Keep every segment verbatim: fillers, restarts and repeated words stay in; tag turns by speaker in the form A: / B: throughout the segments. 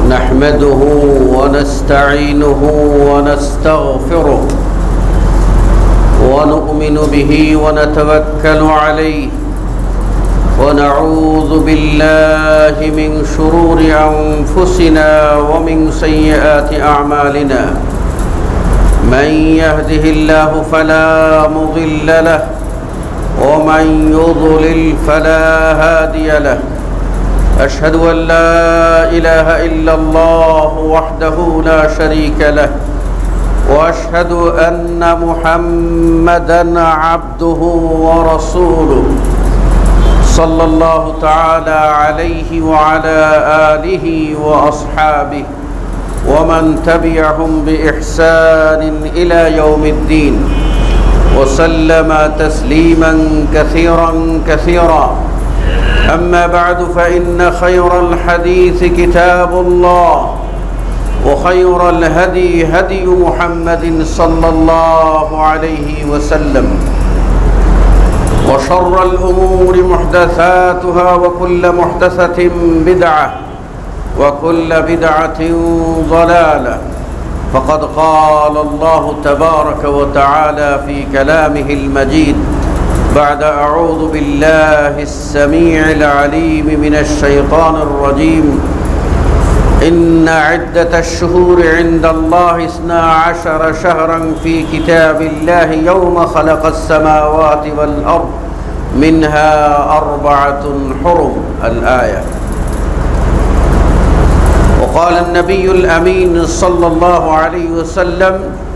A: نحمده ونستعينه ونستغفره ونؤمن به ونتوكل عليه ونعوذ بالله من شرور أنفسنا ومن سيئات أعمالنا من يهده الله فلا مضل له ومن يضلل فلا هادي له أشهد أن لا إله إلا الله وحده لا شريك له وأشهد أن محمدًا عبده ورسوله صلى الله تعالى عليه وعلى آله وأصحابه ومن تبعهم بإحسان إلى يوم الدين وسلم تسليما كثيرا كثيرا أما بعد فإن خير الحديث كتاب الله وخير الهدي هدي محمد صلى الله عليه وسلم وشر الأمور محدثاتها وكل محدثة بدعة وكل بدعة ضلالة فقد قال الله تبارك وتعالى في كلامه المجيد بعد أعوذ بالله السميع العليم من الشيطان الرجيم إن عدة الشهور عند الله اثنا عشر شهرا في كتاب الله يوم خلق السماوات والأرض منها أربعة حرم الآية. وقال النبي الأمين صلى الله عليه وسلم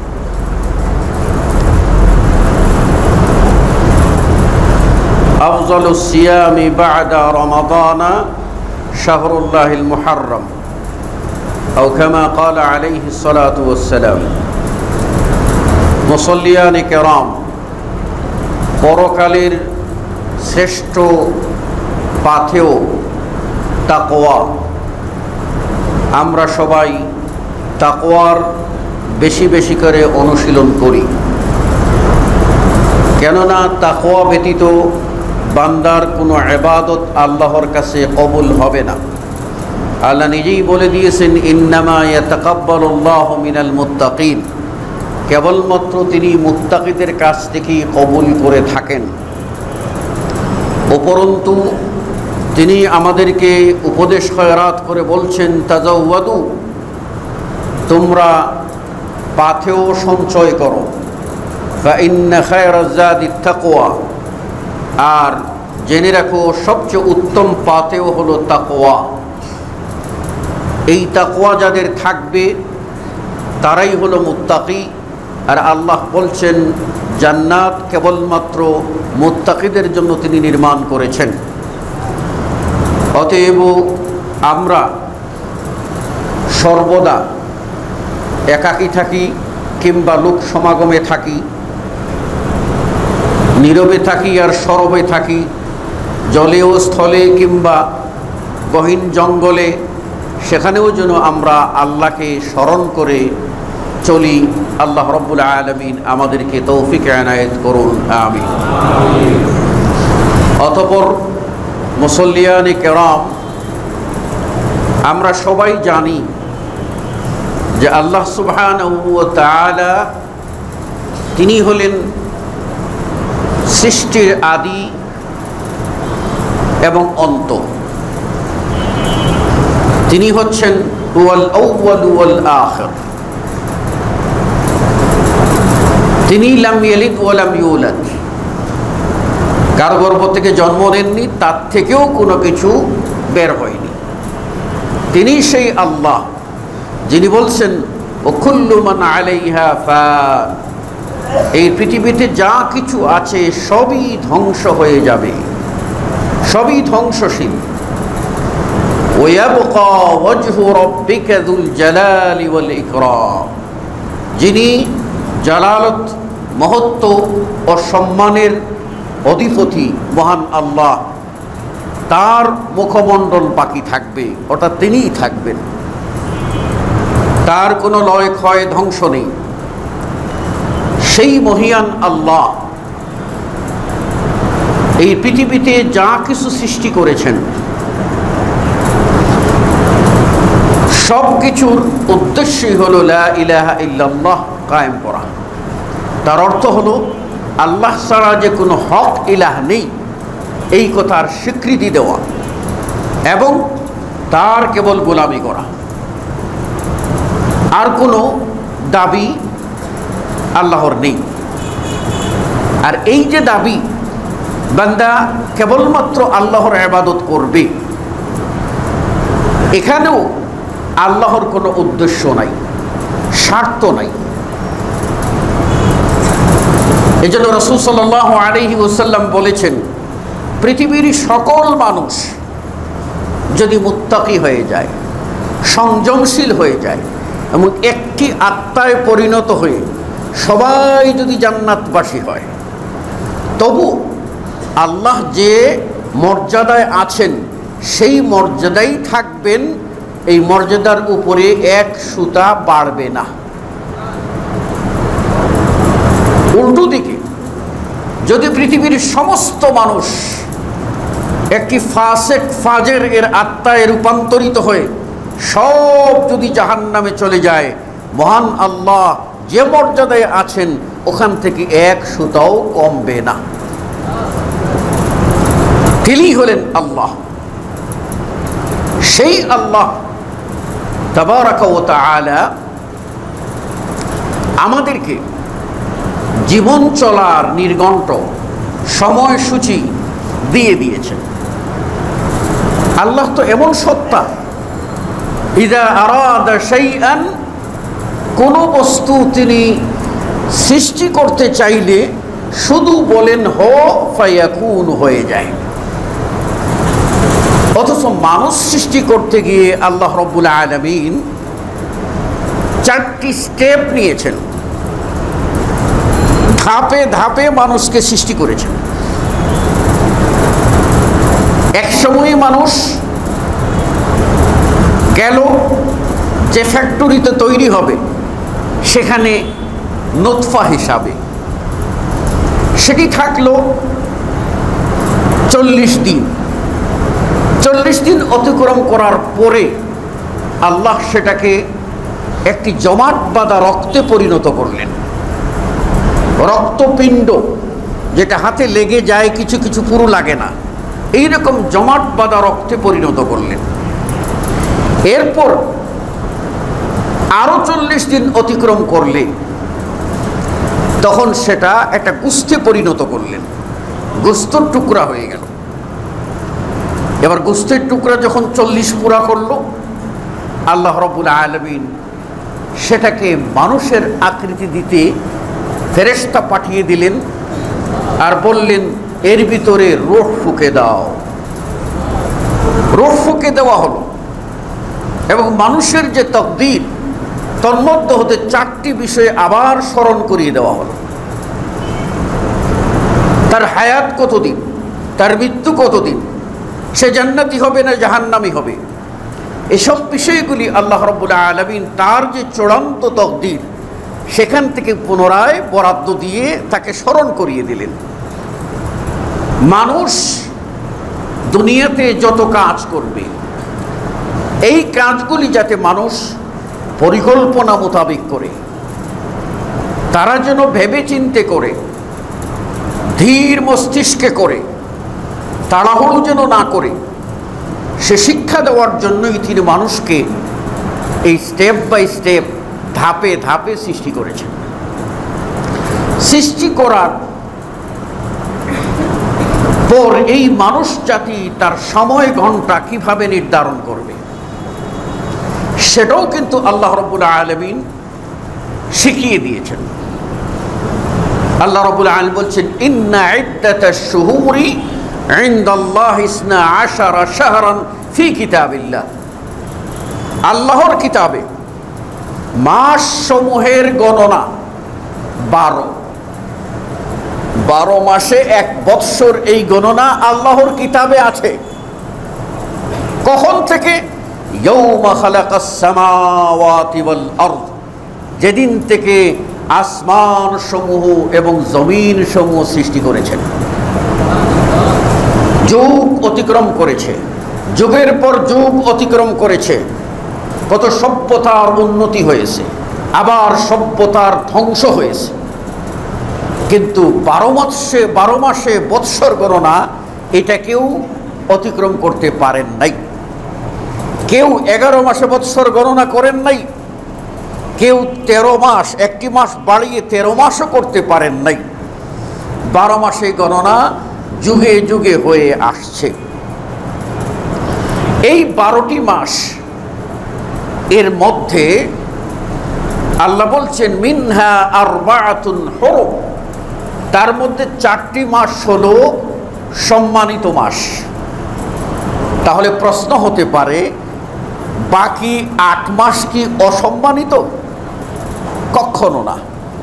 A: أفضل الصيام بعد رمضان شهر الله المحرم أو كما قال عليه الصلاة والسلام. মুসল্লিয়ান কিরাম, পরকালের শ্রেষ্ঠ পাথেয় তাকওয়া। আমরা সবাই তাকওয়ার বেশি বেশি করে অনুশীলন করি, কেননা তাকওয়া ব্যতীত বান্দার কোনো ইবাদত আল্লাহর কাছে কবুল হবে না। আল্লাহ নিজেই বলে দিয়েছেন, ইন্নামা ইয়াতাকাব্বালুল্লাহু মিনাল মুত্তাকিন, কেবলমাত্র তিনি মুত্তাকিদের কাছ থেকেই কবুল করে থাকেন। উপরন্তু তিনি আমাদেরকে উপদেশ খয়রাত করে বলছেন, তাজাওয়াদু, তোমরা পাথেয় সঞ্চয় করো, ফা ইন্না খায়রাজ যাদিত তাকওয়া, আর জেনে রাখো সবচেয়ে উত্তম পাথেয় হলো তাকওয়া। এই তাকওয়া যাদের থাকবে তারাই হলো মুত্তাকি। আর আল্লাহ বলছেন জান্নাত কেবলমাত্র মুত্তাকিদের জন্য তিনি নির্মাণ করেছেন। অতএব আমরা সর্বদা একাকী থাকি কিংবা লোক সমাগমে থাকি, নীরবে থাকি আর সরবে থাকি, জলে ও স্থলে কিংবা গহীন জঙ্গলে, সেখানেও যেন আমরা আল্লাহকে স্মরণ করে চলি। আল্লাহ রব্বুল আলামিন আমাদেরকে তৌফিক এনায়েত করুন, আমিন। অতঃপর মুসল্লিয়ানে কেরাম, আমরা সবাই জানি যে আল্লাহ সুবহানাহু ওয়া তাআলা তিনি হলেন সৃষ্টির আদি এবং অন্ত। তিনি হচ্ছেন হুয়াল আউয়াল ওয়াল আখির। তিনি লাম ইয়ালিদ ওয়া লাম ইউলাদ, কারো গর্ভ থেকে জন্ম নেননি, তার থেকেও কোনো কিছু বের হয়নি। তিনি সেই আল্লাহ যিনি বলছেন ও কুল্লু মান আলাইহা ফান, এই পৃথিবীতে যা কিছু আছে সবই ধ্বংস হয়ে যাবে, সবই ধ্বংসশীল। ওয়ায়াবকা ওয়াজহু রাব্বিকা যুল জালালি ওয়াল ইকরাম, যিনি জালালত, মহত্ব ও সম্মানের অধিপতি মহান আল্লাহ, তার মুখমণ্ডল বাকি থাকবে, ওটা তিনিই থাকবেন। তার কোনো লয় ক্ষয় ধ্বংস নেই। সেই মহিয়ান আল্লাহ এই পৃথিবীতে যা কিছু সৃষ্টি করেছেন সব কিছুর উদ্দেশ্যই হলো লা ইলাহা ইল্লাল্লাহ কায়েম করা। তার অর্থ হলো আল্লাহ ছাড়া যে কোনো হক ইলাহ নেই এই কথার স্বীকৃতি দেওয়া এবং তার কেবল গোলামি করা। আর কোনো দাবি আল্লাহর নেই। আর এই যে দাবি বান্দা কেবলমাত্র আল্লাহর ইবাদত করবে, এখানেও আল্লাহর কোনো উদ্দেশ্য নাই, স্বার্থ নাই। এজন্য রাসূল সাল্লাল্লাহু আলাইহি ওয়াসাল্লাম বলেছেন, পৃথিবীর সকল মানুষ যদি মুত্তাকি হয়ে যায়, সংযমশীল হয়ে যায় এবং একটি আত্মায় পরিণত হয়ে সবাই যদি জান্নাতবাসী হয়, তবু আল্লাহ যে মর্যাদায় আছেন সেই মর্যাদাই থাকবেন, এই মর্যাদার উপরে এক সুতা বাড়বে না। উল্টো দিকে যদি পৃথিবীর সমস্ত মানুষ একটি ফাসেক ফাজের এর আত্মায় রূপান্তরিত হয়ে সব যদি জাহান্নামে চলে যায়, মহান আল্লাহ যে মর্যাদায় আছেন ওখান থেকে এক সুতাও কমবে না। তিনি হলেন আল্লাহ। সেই আল্লাহ তাবারাকা ওয়া তাআলা আমাদেরকে জীবন চলার নির্ঘণ্ট সময়সূচি দিয়ে দিয়েছেন। আল্লাহ তো এমন সত্তা, ইযা আরাদা শাইআন, কোনো বস্তু তিনি সৃষ্টি করতে চাইলে শুধু বলেন হো ফায়াকুন, হয়ে যায়। অথচ মানুষ সৃষ্টি করতে গিয়ে আল্লাহ রাব্বুল আলামিন চারটি স্টেপ নিয়েছেন, ধাপে ধাপে মানুষকে সৃষ্টি করেছেন। এক সময় মানুষ গেল যে ফ্যাক্টরিতে তৈরি হবে সেখানে নুতফা হিসাবে, সেটি থাকলো চল্লিশ দিন। চল্লিশ দিন অতিক্রম করার পরে আল্লাহ সেটাকে একটি জমাট বাঁধা রক্তে পরিণত করলেন। রক্তপিণ্ড যেটা হাতে লেগে যায়, কিছু কিছু পুরো লাগে না, এইরকম জমাট বাঁধা রক্তে পরিণত করলেন। এরপর আরো চল্লিশ দিন অতিক্রম করলে তখন সেটা একটা গোস্তে পরিণত করলেন, গোস্তর টুকরা হয়ে গেল। এবার গোস্তের টুকরা যখন চল্লিশ পুরা করলো, আল্লাহ রাব্বুল আলামিন সেটাকে মানুষের আকৃতি দিতে ফেরেশতা পাঠিয়ে দিলেন আর বললেন, এর ভিতরে রূহ ফুঁকে দাও। রূহ ফুঁকে দেওয়া হলো এবং মানুষের যে তাকদীর, তন্মধ্য হতে চারটি বিষয়ে আবার স্মরণ করিয়ে দেওয়া হলো। তার হায়াত কতদিন, তার মৃত্যু কতদিন, সে জান্নাতি হবে না জাহান্নামী হবে, এসব বিষয়গুলি আল্লাহ রাব্বুল আলামিন তার যে চূড়ান্ত তাকদীর সেখান থেকে পুনরায় বরাদ্দ দিয়ে তাকে স্মরণ করিয়ে দিলেন। মানুষ দুনিয়াতে যত কাজ করবে, এই কাজগুলি যাতে মানুষ পরিকল্পনা মোতাবেক করে, তারা যেন ভেবে চিন্তে করে, ধীর মস্তিষ্কে করে, তাড়াহুড়ো যেন না করে, সে শিক্ষা দেওয়ার জন্যই তিনি মানুষকে এই স্টেপ বাই স্টেপ, ধাপে ধাপে সৃষ্টি করেছেন। সৃষ্টি করার পর এই মানুষ জাতি তার সময় ঘন্টা কিভাবে নির্ধারণ করবে সেটাও কিন্তু আল্লাহ রাব্বুল আলামিন শিখিয়ে দিয়েছেন। আল্লাহ রাব্বুল আলামিন বলছেন, ইন্না ইদ্দাতাশ শুহুরি ইনদাল্লাহি ইসনা আশারা শাহরান ফি কিতাবিল্লাহ। আল্লাহর কিতাবে মাস সমূহের গণনা বারো। বারো মাসে এক বৎসর, এই গণনা আল্লাহর কিতাবে আছে। কখন থেকে? ইয়াউমা খালাকাস সামাওয়াতি ওয়াল আরদ, যেদিন থেকে আসমান সমূহ এবং জমিন সমূহ সৃষ্টি করেছেন। যুগ অতিক্রম করেছে, যুগের পর যুগ অতিক্রম করেছে, কত সভ্যতার উন্নতি হয়েছে, আবার সভ্যতার ধ্বংস হয়েছে, কিন্তু বারো মাসে বারো মাসে বৎসর গণনা এটা কেউ অতিক্রম করতে পারেন নাই। কেউ এগারো মাসে বৎসর গণনা করেন নাই, কেউ তেরো মাস, একটি মাস বাড়িয়ে তেরো মাসও করতে পারেন নাই। বারো মাসে গণনা যুগে যুগে হয়ে আসছে। এই বারোটি মাস এর মধ্যে আল্লাহ বলছেন মিনহা আরবাআতুন হুরুম, তার মধ্যে চারটি মাস হলো সম্মানিত মাস। তাহলে প্রশ্ন হতে পারে বাকি আট মাস কি অসম্মানিত? কখনো না।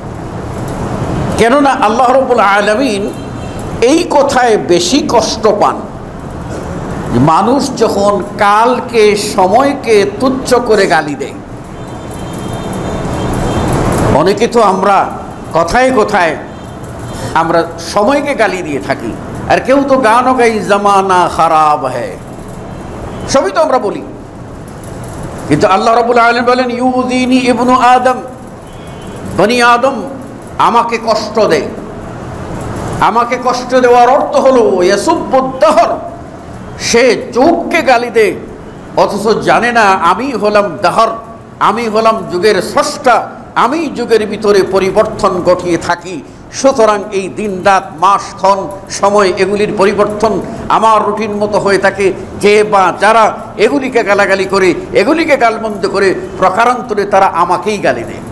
A: কেননা আল্লাহ রাব্বুল আলামিন এই কথায় বেশি কষ্ট পান, মানুষ যখন কালকে সময়কে তুচ্ছ করে গালি দেয়। অনেকে তো আমরা কথায় কথায় আমরা সময়কে গালি দিয়ে থাকি, আর কেউ তো গানও গাই জামানা খারাপ হ্যায়, সবই তো আমরা বলি। কিন্তু আল্লাহ রাব্বুল আলামিন বলেন ইউযিনি ইবনু আদম, বনি আদম আমাকে কষ্ট দেয়। আমাকে কষ্ট দেওয়ার অর্থ হলো ইয়াসুব্বুদ-দাহর, সে যুগকে গালি দেয় অথচ জানে না আমি হলাম দাহর, আমি হলাম যুগের স্রষ্টা, আমি যুগের ভিতরে পরিবর্তন ঘটিয়ে থাকি। সুতরাং এই দিন রাত মাস ক্ষণ সময় এগুলির পরিবর্তন আমার রুটিন মতো হয়ে থাকে। যে বা যারা এগুলিকে গালাগালি করে, এগুলিকে গালমন্দ করে, প্রকারান্তরে তারা আমাকেই গালি দেয়।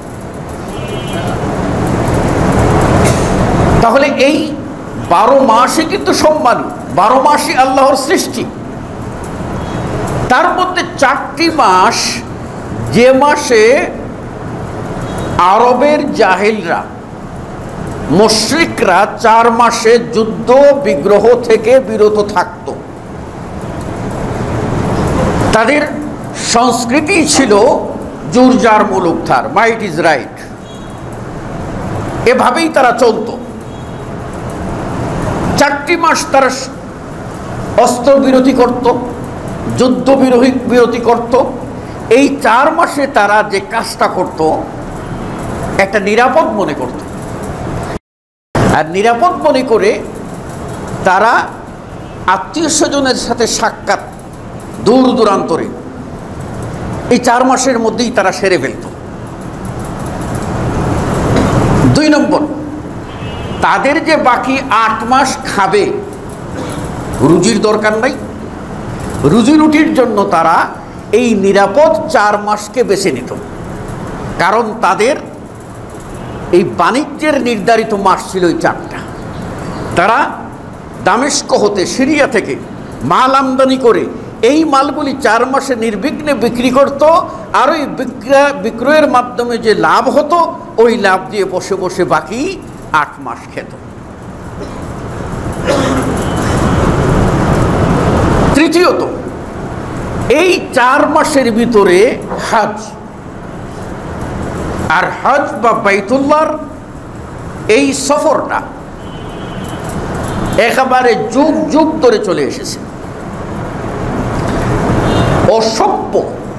A: তাহলে এই বারো মাসে কিন্তু সম্মানী, বারো মাসই আল্লাহর সৃষ্টি। তার মধ্যে চারটি মাস, যে মাসে আরবের জাহেলরা, মুশরিকরা চার মাসে যুদ্ধ বিগ্রহ থেকে বিরত থাকত। তাদের সংস্কৃতি ছিল জুরজার মুলুকধার, মাইট ইজ রাইট, এভাবেই তারা চলত। চারটি মাস তারা অস্ত্র বিরতি করত, যুদ্ধ বিরোধী বিরতি করত। এই চার মাসে তারা যে কাজটা করত একটা নিরাপদ মনে করত, আর নিরাপদ মনে করে তারা আত্মীয় স্বজনের সাথে সাক্ষাৎ দূর দূরান্তরে এই চার মাসের মধ্যেই তারা সেরে ফেলত। দুই নম্বর, তাদের যে বাকি আট মাস খাবে, রুজির দরকার নাই, রুজি রুটির জন্য তারা এই নিরাপদ চার মাসকে বেছে নিত। কারণ তাদের এই বাণিজ্যের নির্ধারিত মাস ছিল এই চারটা। তারা দামেস্ক হতে, সিরিয়া থেকে মাল আমদানি করে এই মালগুলি চার মাসে নির্বিঘ্নে বিক্রি করত, আর ওই বিক্রয় বিক্রয়ের মাধ্যমে যে লাভ হতো ওই লাভ দিয়ে বসে বসে বাকি আট মাস খেত। তৃতীয়ত, এই চার মাসের ভিতরে হজ, আর হজ বা বাইতুল্লাহর এই সফরটা একেবারে যুগ যুগ ধরে চলে এসেছে। অসভ্য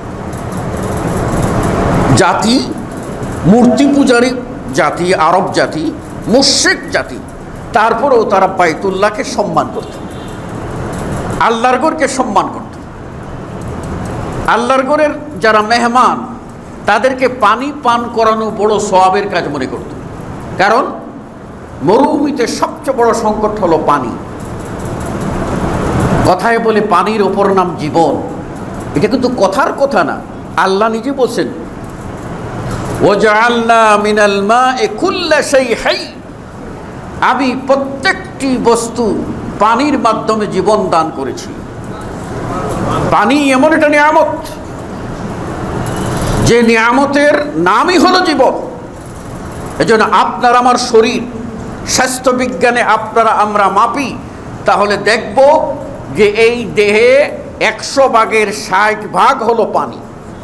A: জাতি, মূর্তি পূজারী জাতি, আরব জাতি, মুশরিক জাতি, তারপরেও তারা বাইতুল্লাহকে সম্মান করত, আল্লাহর ঘরকে সম্মান করত। আল্লাহর ঘরের যারা মেহমান তাদেরকে পানি পান করানো বড় সওয়াবের কাজ মনে করত। কারণ মরুভূমিতে সবচেয়ে বড় সংকট হলো পানি। কথায় বলে পানির ওপর নাম জীবন, এটা কিন্তু কথার কথা না, আল্লাহ নিজে বলছেন ওয়াজআলনা মিনাল মা'i কুল্লা শাই হাই, আমি প্রত্যেকটি বস্তু পানির মাধ্যমে জীবন দান করেছি। পানি এমন একটা নিয়ামত, যে নিয়ামতের নামই হলো জীবন। এজন্য আপনার আমার শরীর, স্বাস্থ্য বিজ্ঞানে আপনারা আমরা মাপি, তাহলে দেখব যে এই দেহে একশো ভাগের ষাট ভাগ হলো পানি,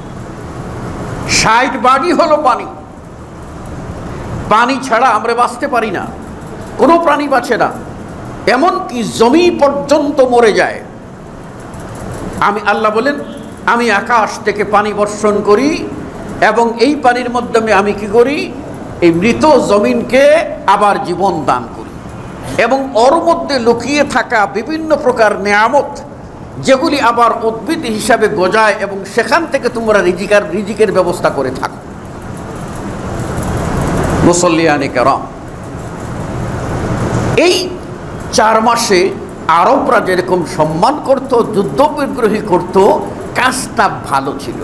A: ষাট ভাগই হলো পানি। পানি ছাড়া আমরা বাঁচতে পারি না, কোনো প্রাণী বাঁচে না, এমনকি জমি পর্যন্ত মরে যায়। আমি আল্লাহ বলেন আমি আকাশ থেকে পানি বর্ষণ করি এবং এই পানির মাধ্যমে আমি কি করি, এই মৃত জমিনকে আবার জীবন দান করি এবং ওর মধ্যে লুকিয়ে থাকা বিভিন্ন প্রকার নেয়ামত যেগুলি আবার উদ্ভিদ হিসাবে গজায় এবং সেখান থেকে তোমরা রিজিকার রিজিকের ব্যবস্থা করে থাকো। মুসল্লিয়ানে কেরাম, এই চার মাসে আরবরা যেরকম সম্মান করত, যুদ্ধ বিগ্রহী করত, কাজটা ভালো ছিল।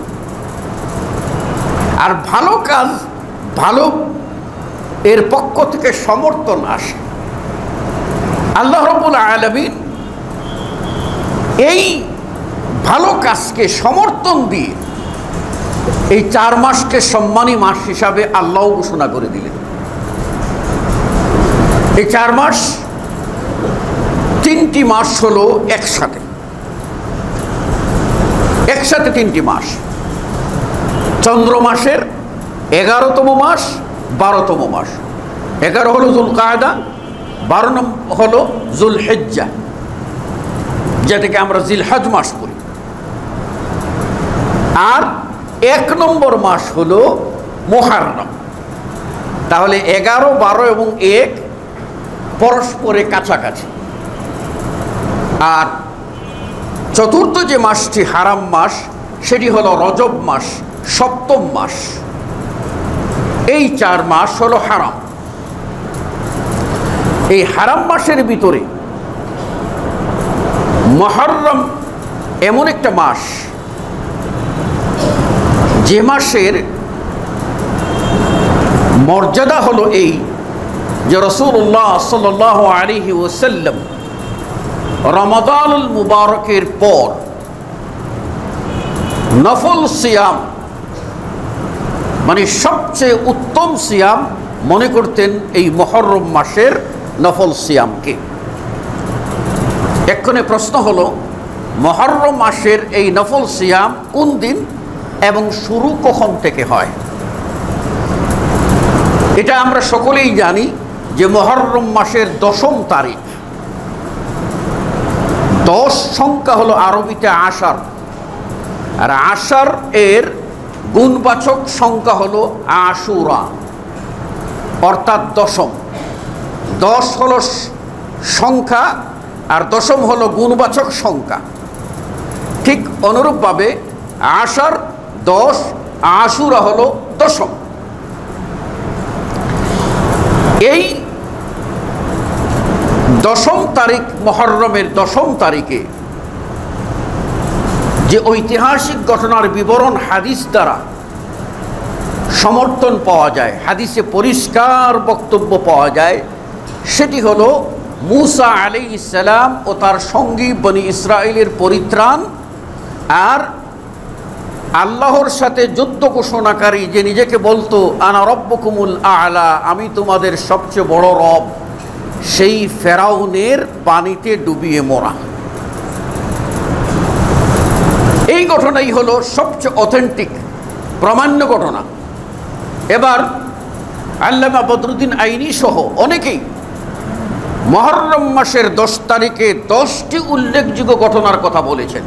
A: আর ভালো কাজ, ভালো এর পক্ষ থেকে সমর্থন আসে। আল্লাহ রাব্বুল আলামিন এই ভালো কাজকে সমর্থন দিয়ে এই চার মাসকে সম্মানী মাস হিসাবে আল্লাহ ঘোষণা করে দিলেন। এই চার মাস, তিনটি মাস হলো একসাথে একসাথে তিনটি মাস। চন্দ্র মাসের এগারোতম মাস, বারোতম মাস। এগারো হলো জুল কায়দা, বারো নম্বর হলো জুল হিজ্জা, যেটাকে আমরা জিলহজ মাস বলি। আর এক নম্বর মাস হলো মুহররম। তাহলে এগারো, বারো এবং এক পরস্পরে কাছাকাছি। আর চতুর্থ যে মাসটি হারাম মাস, সেটি হলো রজব মাস, সপ্তম মাস। এই চার মাস হলো হারাম। এই হারাম মাসের ভিতরে মুহররম এমন একটা মাস, যে মাসের মর্যাদা হলো এই যে রাসূলুল্লাহ সাল্লাল্লাহু আলাইহি ওয়াসাল্লাম রমাদানুল মুবারকের পর নফল সিয়াম, মানে সবচেয়ে উত্তম সিয়াম মনে করতেন এই মুহররম মাসের নফল সিয়ামকে। এক্ষণে প্রশ্ন হলো, মুহররম মাসের এই নফল সিয়াম কোন দিন এবং শুরু কখন থেকে হয়? এটা আমরা সকলেই জানি যে মুহররম মাসের দশম তারিখ। দশ সংখ্যা হলো আরবিতে আশার, আর আশার এর গুণবাচক সংখ্যা হলো আশুরা, অর্থাৎ দশম। দশ হলো সংখ্যা আর দশম হলো গুণবাচক সংখ্যা। ঠিক অনুরূপভাবে আশার দশ, আশুরা হলো দশম। এই দশম তারিখ, মুহররমের দশম তারিখে যে ঐতিহাসিক ঘটনার বিবরণ হাদিস দ্বারা সমর্থন পাওয়া যায়, হাদিসে পরিষ্কার বক্তব্য পাওয়া যায়, সেটি হলো মূসা আলাইহিস সালাম ও তার সঙ্গী বনি ইসরাইলের পরিত্রাণ, আর আল্লাহর সাথে যুদ্ধ ঘোষণাকারী যে নিজেকে বলতো আনা রব্বুকুমুল আ'লা, আমি তোমাদের সবচেয়ে বড় রব, সেই ফেরাউনের পানিতে ডুবিয়ে মরা। এই ঘটনাই হলো সবচেয়ে অথেন্টিক প্রামাণ্য ঘটনা। এবার আল্লামা বদরুদ্দিন আইনি সহ অনেকেই মুহররম মাসের দশ তারিখে দশটি উল্লেখযোগ্য ঘটনার কথা বলেছেন।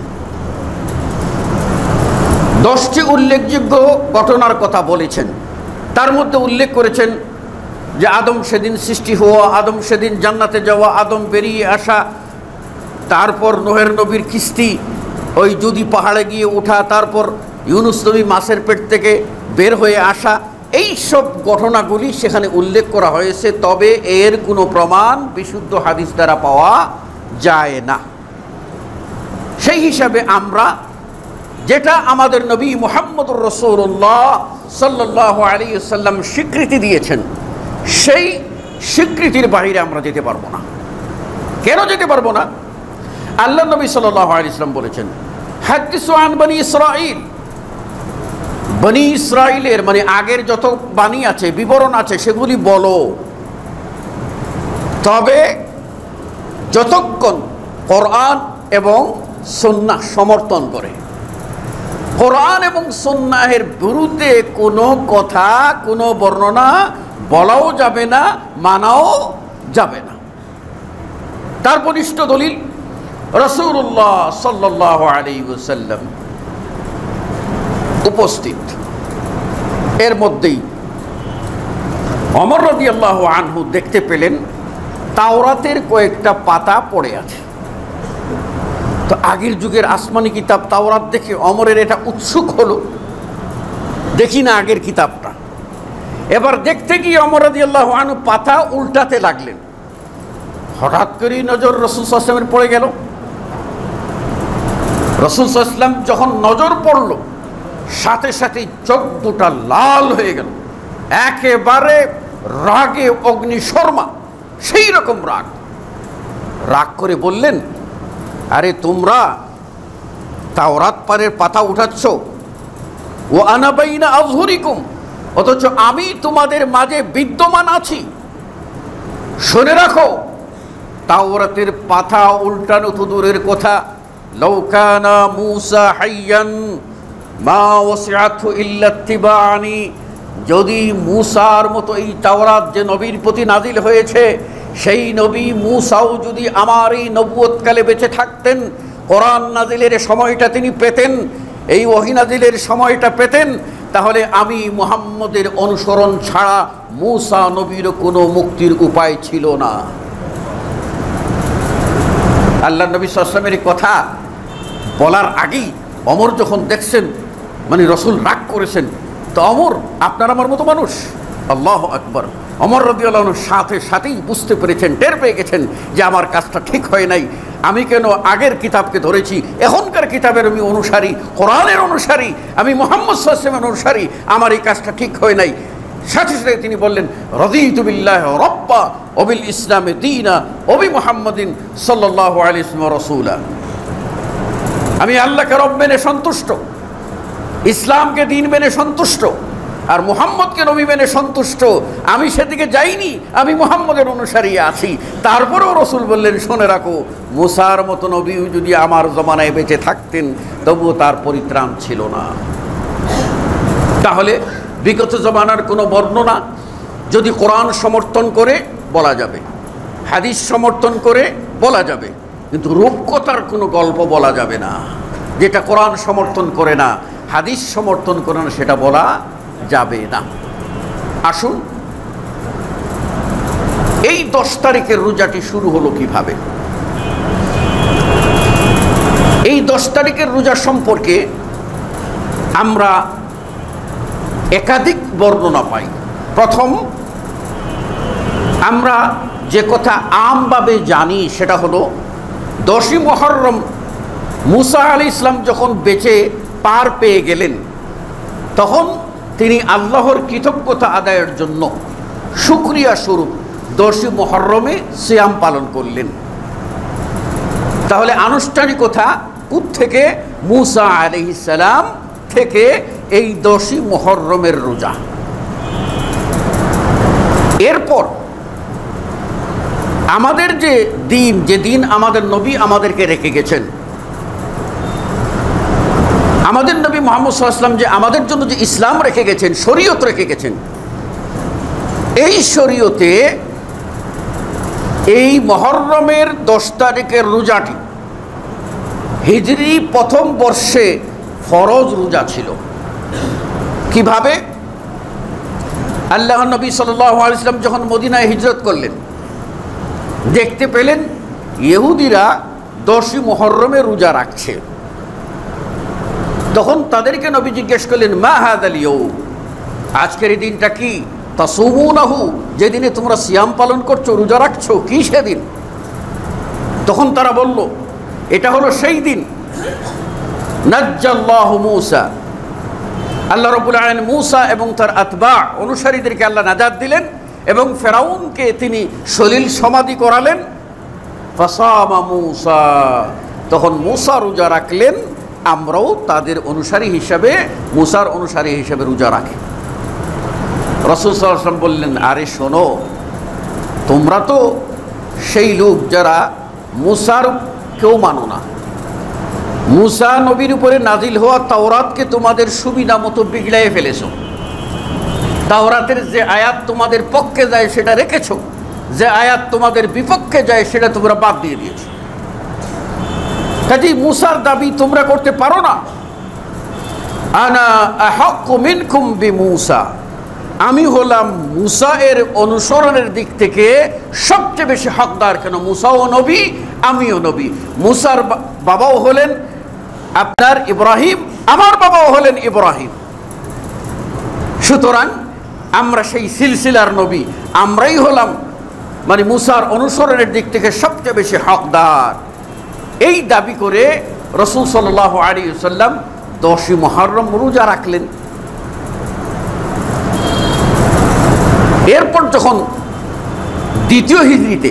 A: দশটি উল্লেখযোগ্য ঘটনার কথা বলেছেন। তার মধ্যে উল্লেখ করেছেন যে আদম সেদিন সৃষ্টি হওয়া, আদম সেদিন জান্নাতে যাওয়া, আদম বেরিয়ে আসা, তারপর নোহের নবীর কিস্তি ওই যদি পাহাড়ে গিয়ে ওঠা, তারপর ইউনুস নবী মাছের পেট থেকে বের হয়ে আসা, এই সব ঘটনাগুলি সেখানে উল্লেখ করা হয়েছে। তবে এর কোনো প্রমাণ বিশুদ্ধ হাদিস দ্বারা পাওয়া যায় না। সেই হিসাবে আমরা যেটা আমাদের নবী মুহাম্মদুর রাসূলুল্লাহ সাল্লাল্লাহু আলাইহি ওয়াসাল্লাম স্বীকৃতি দিয়েছেন, সেই স্বীকৃতির বাইরে আমরা যেতে পারবো না। কেন যেতে পারবো না? আল্লাহ নবী সাল্লাল্লাহু আলাইহি ওয়াসাল্লাম বলেছেন, হাদিসু আন বনি ইসরাইল, বনি ইসরাইলের মানে আগের যত বাণী আছে, বিবরণ আছে, সেগুলি বলো। তবে যতক্ষণ কোরআন এবং সুন্নাহ সমর্থন করে, কোরআন এবং সুন্নাহের বিরুদ্ধে কোনো কথা, কোনো বর্ণনা বলাও যাবে না, মানাও যাবে না। তার বলিষ্ঠ দলিল রাসূলুল্লাহ সাল্লাল্লাহু আলাইহি ওয়াসাল্লাম উপস্থিত। এর মধ্যেই ওমর রাদিয়াল্লাহু আনহু দেখতে পেলেন তাওরাতের কয়েকটা পাতা পড়ে আছে। তো আগের যুগের আসমানি কিতাব তাওরাত দেখে ওমরের এটা উৎসুক হলো, দেখি না আগের কিতাবটা। এবার দেখতে গিয়ে ওমর রাদিয়াল্লাহু আনহু পাতা উল্টাতে লাগলেন। হঠাৎ করেই নজর রাসূল সাল্লাল্লাহু আলাইহি ওয়াসাল্লামের পড়ে গেল। রাসূল সাল্লাল্লাহু আলাইহি ওয়াসাল্লাম যখন নজর পড়ল, সাথে সাথে চোখ দুটা লাল হয়ে গেল, একেবারে রাগে অগ্নিশর্মা, সেই রকম রাগ। রাগ করে বললেন, আরে তোমরা তাওরাত পারের পাতা উঠাচ্ছ, ও আনা বাইনা আযহুরিকুম, অথচ আমি তোমাদের মাঝে বিদ্যমান আছি। শুনে রাখো, তাওরাতের পাতা উল্টানো তো দূরের কথা, লাউ কানা মূসা হাইয়ান মা ওয়াসিআতহু ইল্লা ইত্তিবাআনি, যদি মূসার মতো এই তাওরাত যে নবীর প্রতি নাজিল হয়েছে, সেই নবী মূসাও যদি আমার এই নবুয়তকালে বেঁচে থাকতেন, কোরআন নাজিলের সময়টা তিনি পেতেন, এই ওহী নাজিলের সময়টা পেতেন, তাহলে আমি মুহাম্মদের অনুসরণ ছাড়া মূসা নবীর কোনো মুক্তির উপায় ছিল না। আল্লাহ নবী সাল্লাল্লাহু আলাইহি ওয়াসাল্লামের কথা বলার আগেই ওমর যখন দেখছেন মানে রসুল রাগ করেছেন, তো ওমর আপনার আমার মতো মানুষ, আল্লাহু আকবার। ওমর রাদিয়াল্লাহু আনহু সাথে সাথেই বুঝতে পেরেছেন, টের পেয়ে গেছেন যে আমার কাজটা ঠিক হয় নাই। আমি কেন আগের কিতাবকে ধরেছি, এখনকার কিতাবের আমি অনুসারী, কোরআনের অনুসারী, আমি মুহাম্মদ সাল্লাল্লাহু আলাইহি ওয়াসাল্লামের অনুসারী, আমার এই কাজটা ঠিক হয় নাই। সাথে সাথে তিনি বললেন, রাদিতু বিল্লাহি রাব্বা ওয়া বিল ইসলামি দীনা ওয়া বি মুহাম্মাদিন সাল্লাল্লাহু আলাইহি ওয়াসাল্লাম রাসূলা। আমি আল্লাহকে রব মেনে সন্তুষ্ট, ইসলামকে দিন মেনে সন্তুষ্ট, আর মুহাম্মদকে নবী মেনে সন্তুষ্ট। আমি সেদিকে যাইনি, আমি মুহাম্মদের অনুসারী আছি। তারপরেও রসুল বললেন, শুনে রাখো, মুসার মতো নবীও যদি আমার জমানায় বেঁচে থাকতেন, তবুও তার পরিত্রাণ ছিল না। তাহলে বিগত জমানার কোনো বর্ণনা যদি কোরআন সমর্থন করে বলা যাবে, হাদিস সমর্থন করে বলা যাবে, কিন্তু রূপকথার কোনো গল্প বলা যাবে না। যেটা কোরআন সমর্থন করে না, হাদিস সমর্থন করে না, সেটা বলা যাবে না। আসুন, এই দশ তারিখের রোজাটি শুরু হলো কিভাবে? এই দশ তারিখের রোজা সম্পর্কে আমরা একাধিক বর্ণনা পাই। প্রথম, আমরা যে কথা আমভাবে জানি সেটা হলো দশই মুহররম মুসা আলাইহিস সালাম যখন বেঁচে পার পেয়ে গেলেন, তখন তিনি আল্লাহর কৃতজ্ঞতা আদায়ের জন্য শুকরিয়া স্বরূপ দশই মুহররমে সিয়াম পালন করলেন। তাহলে আনুষ্ঠানিকতা কোত্থেকে? মুসা আলাইহিস সালাম থেকে এই দশই মুহররমের রোজা। এরপর আমাদের যে দিন, যে দিন আমাদের নবী আমাদেরকে রেখে গেছেন, আমাদের নবী মুহাম্মদ সাল্লাল্লাহু আলাইহি ওয়াসাল্লাম যে আমাদের জন্য যে ইসলাম রেখে গেছেন, শরীয়ত রেখে গেছেন, এই শরীয়তে এই মুহররমের দশ তারিখের রোজাটি হিজরি প্রথম বর্ষে ফরজ রোজা ছিল। কিভাবে? আল্লাহর নবী সাল্লাল্লাহু আলাইহি ওয়াসাল্লাম যখন মদিনায় হিজরত করলেন, দেখতে পেলেন ইহুদিরা দশই মুহররমে রোজা রাখছে। তখন তাদেরকে নবী জিজ্ঞেস করলেন, মা হাযাল ইয়াউম, আজকের এই দিনটা কি? তাসুমুনাহু, যেদিনে তোমরা সিয়াম পালন করছো, রোজা রাখছো, কি সেদিন? তখন তারা বলল, এটা হলো সেই দিন নাজ্জাল্লাহু মূসা, আল্লাহ রাব্বুল আলামিন মূসা এবং তার আতবা অনুসারীদেরকে আল্লাহ নাজাত দিলেন এবং ফেরাউনকে তিনি সলিল সমাধি করালেন। ফাসামা মূসা, তখন মূসা রোজা রাখলেন, আমরাও তাদের অনুসারী হিসাবে, মূসার অনুসারী হিসাবে রোজা রাখি। রাসূল সাল্লাল্লাহু আলাইহি ওয়াসাল্লাম বললেন, আরে শোনো, তোমরা তো সেই লোক যারা মূসার কেউ মানো না, মূসা নবীর উপরে নাজিল হওয়া তাওরাতকে তোমাদের সুবিধা মতো বিগড়াইয়ে ফেলেছো। তাওরাতের যে আয়াত তোমাদের পক্ষে যায় সেটা রেখেছো, যে আয়াত তোমাদের বিপক্ষে যায় সেটা তোমরা বাদ দিয়ে দিয়েছো। কাজেই মূসার দাবি তোমরা করতে পারো না। আনা আহাক্কু মিনকুম বিমূসা, আমি হলাম মুসা এর অনুসরণের দিক থেকে সবচেয়ে বেশি হকদার। কেন? মুসাও নবী, আমিও নবী। মুসার বাবাও হলেন আপনার ইব্রাহিম, আমার বাবাও হলেন ইব্রাহিম। সুতরাং আমরা সেই সিলসিলার নবী, আমরাই হলাম মানে মুসার অনুসরণের দিক থেকে সবচেয়ে বেশি হকদার। এই দাবি করে রাসূল সাল্লাল্লাহু আলাইহি ওয়াসাল্লাম দশই মুহররম রোজা রাখলেন। এরপর যখন দ্বিতীয় হিজরিতে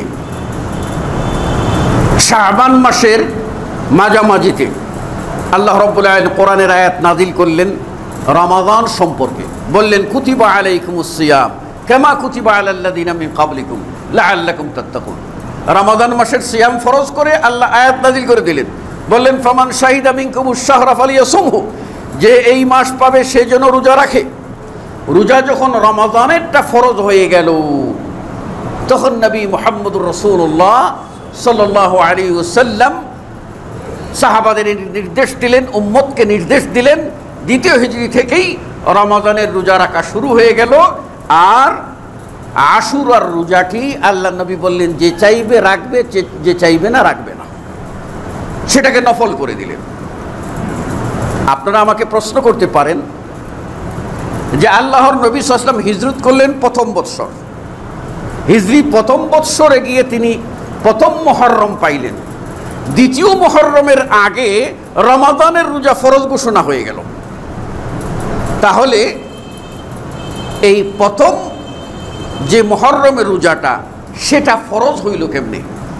A: শাবান মাসের মাঝামাঝিতে আল্লাহ রাব্বুল আলামিন কোরআনের আয়াত নাজিল করলেন রমাদান সম্পর্কে, বললেন কুতিবা আলাইকুমুস সিয়াম কামা কুতিবা আলাল্লাযিনা মিন ক্বাবলিকুম লাআল্লাকুম তাত্তাকুন। রমাদান মাসের সিয়াম ফরজ করে আল্লাহ আয়াত নাজিল করে দিলেন, বললেন ফামান শাহিদা মিনকুমুশ শাহরা ফালিয়াসুমহু, যে এই মাস পাবে সে যেন রোজা রাখে। রোজা যখন রমাদানেরটা ফরজ হয়ে গেল, তখন নবী মুহাম্মদুর রাসূলুল্লাহ সাল্লাল্লাহু আলাইহি ওয়াসাল্লাম সাহাবাদের নির্দেশ দিলেন, উম্মতকে নির্দেশ দিলেন, দ্বিতীয় হিজরি থেকেই রমাদানের রোজা রাখা শুরু হয়ে গেল। আর আশুরার রোজাটি আল্লাহ নবী বললেন যে চাইবে রাখবে, যে চাইবে না রাখবে না, সেটাকে নফল করে দিলেন। আপনারা আমাকে প্রশ্ন করতে পারেন যে আল্লাহর নবী সাল্লাল্লাহু আলাইহি ওয়াসাল্লাম হিজরত করলেন প্রথম বৎসর, হিজরি প্রথম বৎসরে গিয়ে তিনি প্রথম মুহররম পাইলেন, দ্বিতীয় মুহররমের আগে রমাদানের রোজা ফরজ ঘোষণা হয়ে গেল। তাহলে এই প্রথম যে মুহররমের রোজাটা সেটা ফরজ হইল কেমনে?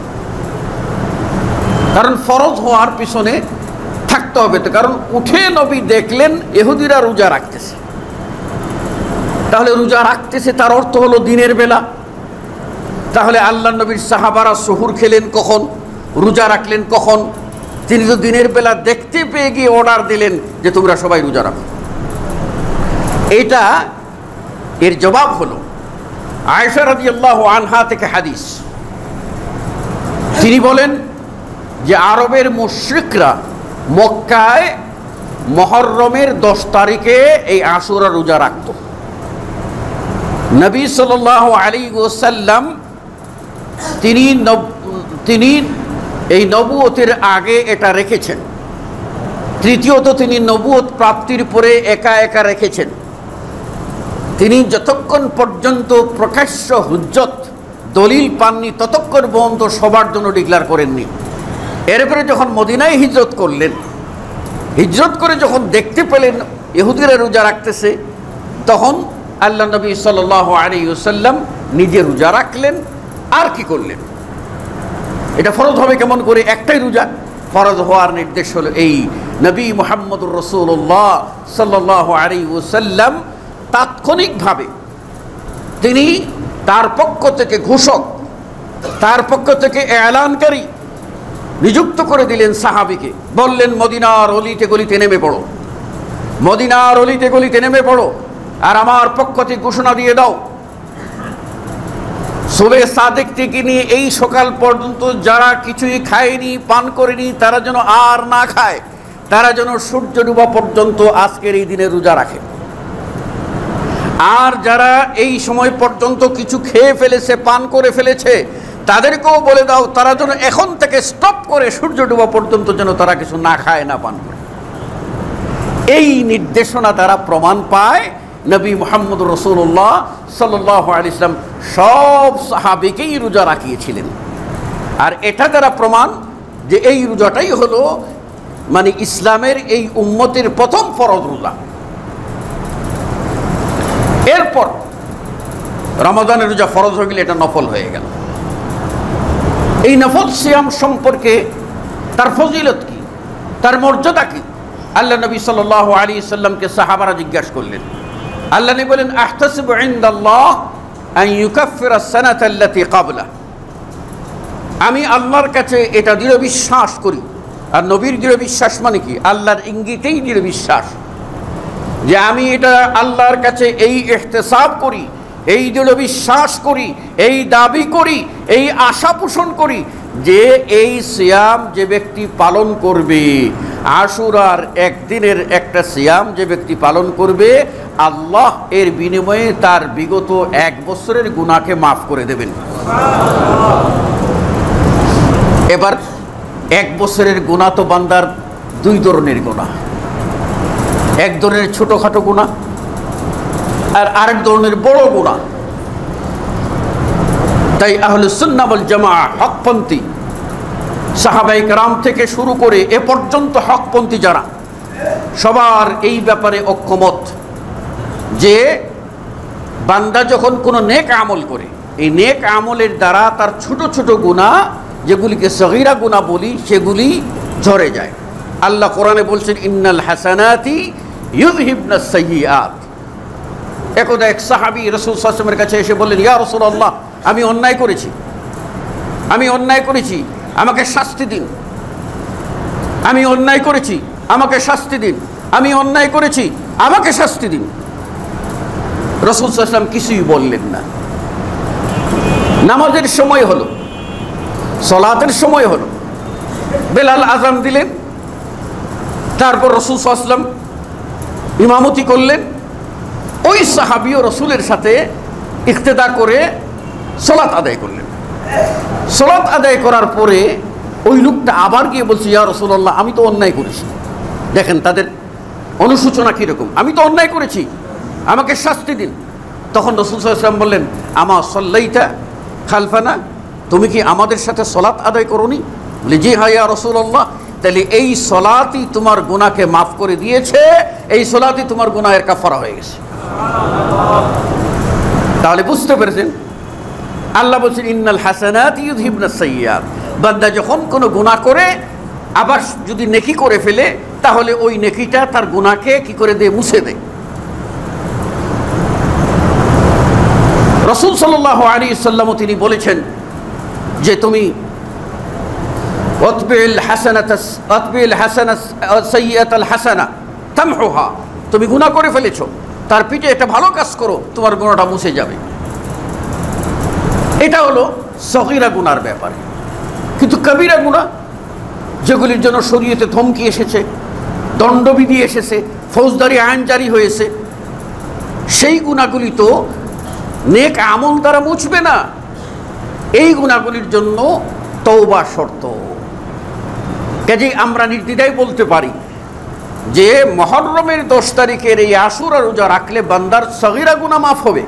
A: কারণ ফরজ হওয়ার পিছনে থাকতে হবে তো, কারণ উঠে নবী দেখলেন ইহুদিরা রোজা রাখতেছে, তাহলে রোজা রাখতেছে তার অর্থ হলো দিনের বেলা। তাহলে আল্লাহ নবীর সাহাবারা সুহুর খেলেন কখন, রোজা রাখলেন কখন? তিনি তো দিনের বেলা দেখতে পেয়ে গিয়ে অর্ডার দিলেন যে তোমরা সবাই রোজা রাখো। এটা এর জবাব হলো আয়েশা রাদিয়াল্লাহু আনহা থেকে হাদিস। তিনি বলেন যে আরবের মুশরিকরা মক্কায় মুহররমের দশ তারিখে এই আশুরা রোজা রাখত। নবী সাল্লাল্লাহু আলাইহি ওয়াসাল্লাম তিনি তিনি এই নবুয়তের আগে এটা রেখেছেন। তৃতীয়ত তিনি নবুয়ত প্রাপ্তির পরে একা একা রেখেছেন। তিনি যতক্ষণ পর্যন্ত প্রকাশ্য হুজ্জত দলিল পাননি ততক্ষণ পর্যন্ত সবার জন্য ডিক্লার করেননি। এরপরে যখন মদিনায় হিজরত করলেন, হিজরত করে যখন দেখতে পেলেন ইহুদিরা রোজা রাখতেছে, তখন আল্লাহ নবী সাল্লাল্লাহু আলাইহি ওয়াসাল্লাম নিজে রোজা রাখলেন। আর কি করলেন? এটা ফরজ হবে কেমন করে? একটাই রোজা ফরজ হওয়ার নির্দেশ হলো এই নবী মুহাম্মদুর রাসূলুল্লাহ সাল্লাল্লাহু আলাইহি ওয়াসাল্লাম তাৎক্ষণিকভাবে তিনি তার পক্ষ থেকে ঘোষক, তার পক্ষ থেকে এলানকারী নিযুক্ত করে দিলেন সাহাবীকে। বললেন মদিনার অলিতে গলিতে নেমে পড়ো, মদিনার অলিতে গলিতে নেমে পড়ো আর আমার পক্ষ থেকে ঘোষণা দিয়ে দাও, সুবে সাদেক থেকে নিয়ে এই সকাল পর্যন্ত যারা কিছুই খায়নি পান করেনি তারা যেন আর না খায়, তারা যেন সূর্য ডুবা পর্যন্ত আজকের এই দিনে রোজা রাখে। আর যারা এই সময় পর্যন্ত কিছু খেয়ে ফেলেছে, পান করে ফেলেছে, তাদেরকেও বলে দাও তারা যেন এখন থেকে স্টপ করে সূর্য ডুবা পর্যন্ত যেন তারা কিছু না খায় না পান করে। এই নির্দেশনা দ্বারা প্রমাণ পায় নবী মুহাম্মদুর রাসূলুল্লাহ সাল্লাল্লাহু আলাইহি ওয়াসাল্লাম সব সাহাবীকেই রোজা রাখিয়েছিলেন। আর এটা দ্বারা প্রমাণ যে এই রোজাটাই হলো মানে ইসলামের এই উম্মতের প্রথম ফরজ রোজা। এরপর রমাদানের রোজা ফরজ হয়ে গেলে এটা নফল হয়ে গেল। এই নফল সিয়াম সম্পর্কে তার ফজিলত কি, তার মর্যাদা কি? আল্লাহ নবী সাল্লাল্লাহু আলাইহি ওয়াসাল্লামকে সাহাবারা জিজ্ঞাসা করলেন। আল্লাহ নবী বলেন আহতাসিবু ইনদাল্লাহ আন ইউকাফিরা সানাতা আল্লাতী ক্বাবলা, আমি আল্লাহর কাছে এটা দৃঢ় বিশ্বাস করি। আর নবীর দৃঢ় বিশ্বাস মানে কি? আল্লাহর ইঙ্গিতেই দৃঢ় বিশ্বাস, যে আমি এটা আল্লাহর কাছে এই ইহতিসাব করি, এই দৃঢ় বিশ্বাস করি, এই দাবি করি, এই আশা পোষণ করি যে এই সিয়াম যে ব্যক্তি পালন করবে, আশুরার একদিনের একটা সিয়াম যে ব্যক্তি পালন করবে, আল্লাহ এর বিনিময়ে তার বিগত এক বছরের গুনাহকে মাফ করে দেবেন। এবার এক বছরের গুনাহ তো বান্দার দুই ধরনের গুনাহ, এক ধরনের ছোটখাটো গুনাহ আর আরেক ধরনের বড় গুনাহ। তাই আহলুস সুন্নাহ ওয়াল জামাআহ হকপন্থী সাহাবায়ে কেরাম থেকে শুরু করে এ পর্যন্ত হকপন্থী যারা, সবার এই ব্যাপারে ঐক্যমত যে বান্দা যখন কোনো নেক আমল করে, এই নেক আমলের দ্বারা তার ছোট ছোট গুনাহ যেগুলিকে সগীরা গুনাহ বলি সেগুলি ঝরে যায়। আল্লাহ কোরআনে বলছেন ইন্নাল হাসানাতি ইউযহিবনাস সাইয়্যাত। একদা এক সাহাবী রাসূল সাল্লাল্লাহু আলাইহি ওয়াসাল্লামের কাছে এসে বললেন, ইয়া রাসূলুল্লাহ, আমি অন্যায় করেছি, আমি অন্যায় করেছি, আমাকে শাস্তি দিন। আমি অন্যায় করেছি, আমাকে শাস্তি দিন। আমি অন্যায় করেছি, আমাকে শাস্তি দিন। রাসূল সাল্লাল্লাহু আলাইহি ওয়াসাল্লাম কিছুই বললেন না। নামাজের সময় হলো, সালাতের সময় হলো, বেলাল আযান দিলেন, তারপর রাসূল সাল্লাল্লাহু আলাইহি ওয়াসাল্লাম ইমামতি করলেন। ওই সাহাবীও রাসূলের সাথে ইক্তেদা করে সালাত আদায় করলেন। সালাত আদায় করার পরে ওই লোকটা আবার গিয়ে বলছে, ইয়া রাসূলুল্লাহ, আমি তো অন্যায় করেছি। দেখেন তাদের অনুশোচনা কীরকম, আমি তো অন্যায় করেছি, আমাকে শাস্তি দিন। তখন রাসূল সাল্লাল্লাহু আলাইহি ওয়াসাল্লাম বললেন, আমা সাল্লাইতা খালফানা, তুমি কি আমাদের সাথে সালাত আদায় করোনি? বলে, জি হ্যাঁ ইয়া রাসূলুল্লাহ। তাহলে এই সালাতই তোমার গুনাহকে মাফ করে দিয়েছে, এই সালাতই তোমার গুনাহের কাফারা হয়ে গেছে। তাহলে বুঝতে পেরেছেন, আল্লাহ বলছেন ইন্নাল হাসানাতি ইউযহিবনাস সাইয়্যাত। বান্দা যখন কোনো গুনাহ করে আবার যদি নেকি করে ফেলে, তাহলে ওই নেকিটা তার গুনাহকে কি করে দেয়? মুছে দেয়। রাসূল সাল্লাল্লাহু আলাইহি ওয়াসাল্লাম তিনি বলেছেন যে তুমি আতবিল হাসানাতাস আতবিল হাসানাস সাইয়্যাতাল হাসানা তামহুহা, তুমি গুনাহ করে ফেলেছো, তার পিঠে একটা ভালো কাজ করো, তোমার গুনাহটা মুছে যাবে। এটা হলো সগীরা গুনার ব্যাপারে। কিন্তু কবিরা গুনাহ, যেগুলির জন্য শরীয়তে ধমকি এসেছে, দণ্ডবিধি এসেছে, ফৌজদারি আইন জারি হয়েছে, সেই গুনাহগুলি তো নেক আমল দ্বারা মুছবে না। এই গুনাহগুলির জন্য তওবা শর্ত। কাজেই আমরা নির্দ্বিধায় বলতে পারি যে মুহররমের দশ তারিখের এই আশুরা রোজা রাখলে বান্দার সগীরা গুনাহ মাফ হবে।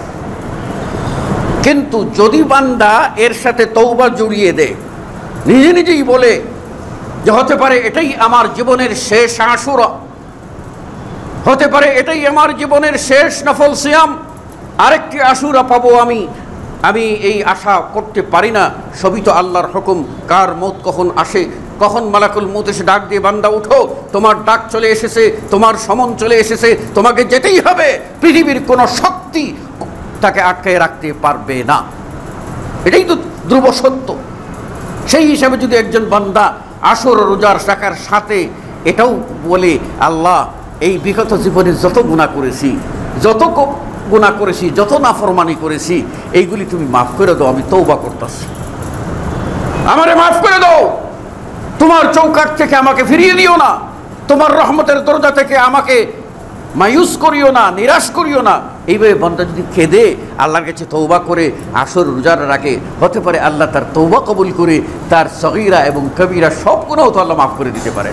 A: কিন্তু যদি বান্দা এর সাথে তওবা জড়িয়ে দেয়, নিজে নিজেই বলে যে হতে পারে এটাই আমার জীবনের শেষ আশুরা, হতে পারে এটাই আমার জীবনের শেষ নফল সিয়াম, আরেকটি আশুরা পাবো আমি, আমি এই আশা করতে পারি না। সবই তো আল্লাহর হুকুম, কার মৌত কখন আসে, কখন মালাকুল মৌত এসে ডাক দিয়ে বান্দা উঠো, তোমার ডাক চলে এসেছে, তোমার সমন চলে এসেছে, তোমাকে যেতেই হবে, পৃথিবীর কোনো শক্তি তাকে আটকে রাখতে পারবে না। এটাই তো ধ্রুব সত্য। সেই হিসাবে যদি একজন বান্দা আশুরা রোজার রাখার সাথে এটাও বলে, আল্লাহ এই বিগত জীবনে যত গুনাহ করেছি, যত গুনাহ করেছি, যত নাফরমানি করেছি, এইগুলি তুমি মাফ করে দাও, আমি তওবা করতেছি, আমারে মাফ করে দাও, তোমার চৌকাঠ থেকে আমাকে ফিরিয়ে দিও না, তোমার রহমতের দরজা থেকে আমাকে মায়ুস করিও না, নিরাশ করিও না। এইভাবে বান্দা যদি কেঁদে আল্লাহর কাছে তওবা করে আশুর রোজার রাখে, হতে পারে আল্লাহ তার তওবা কবুল করে তার সগীরা এবং কবিরা সব গুনাহ তো আল্লাহ মাফ করে দিতে পারেন।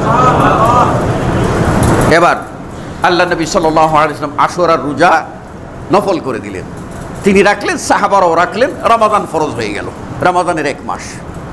A: এবার আল্লাহ নবী সাল্লাল্লাহু আলাইহি ওয়াসাল্লাম আশুরার রোজা নফল করে দিলেন, তিনি রাখলেন, সাহাবারাও রাখলেন। রমাদান ফরজ হয়ে গেল, রমাদানের এক মাস।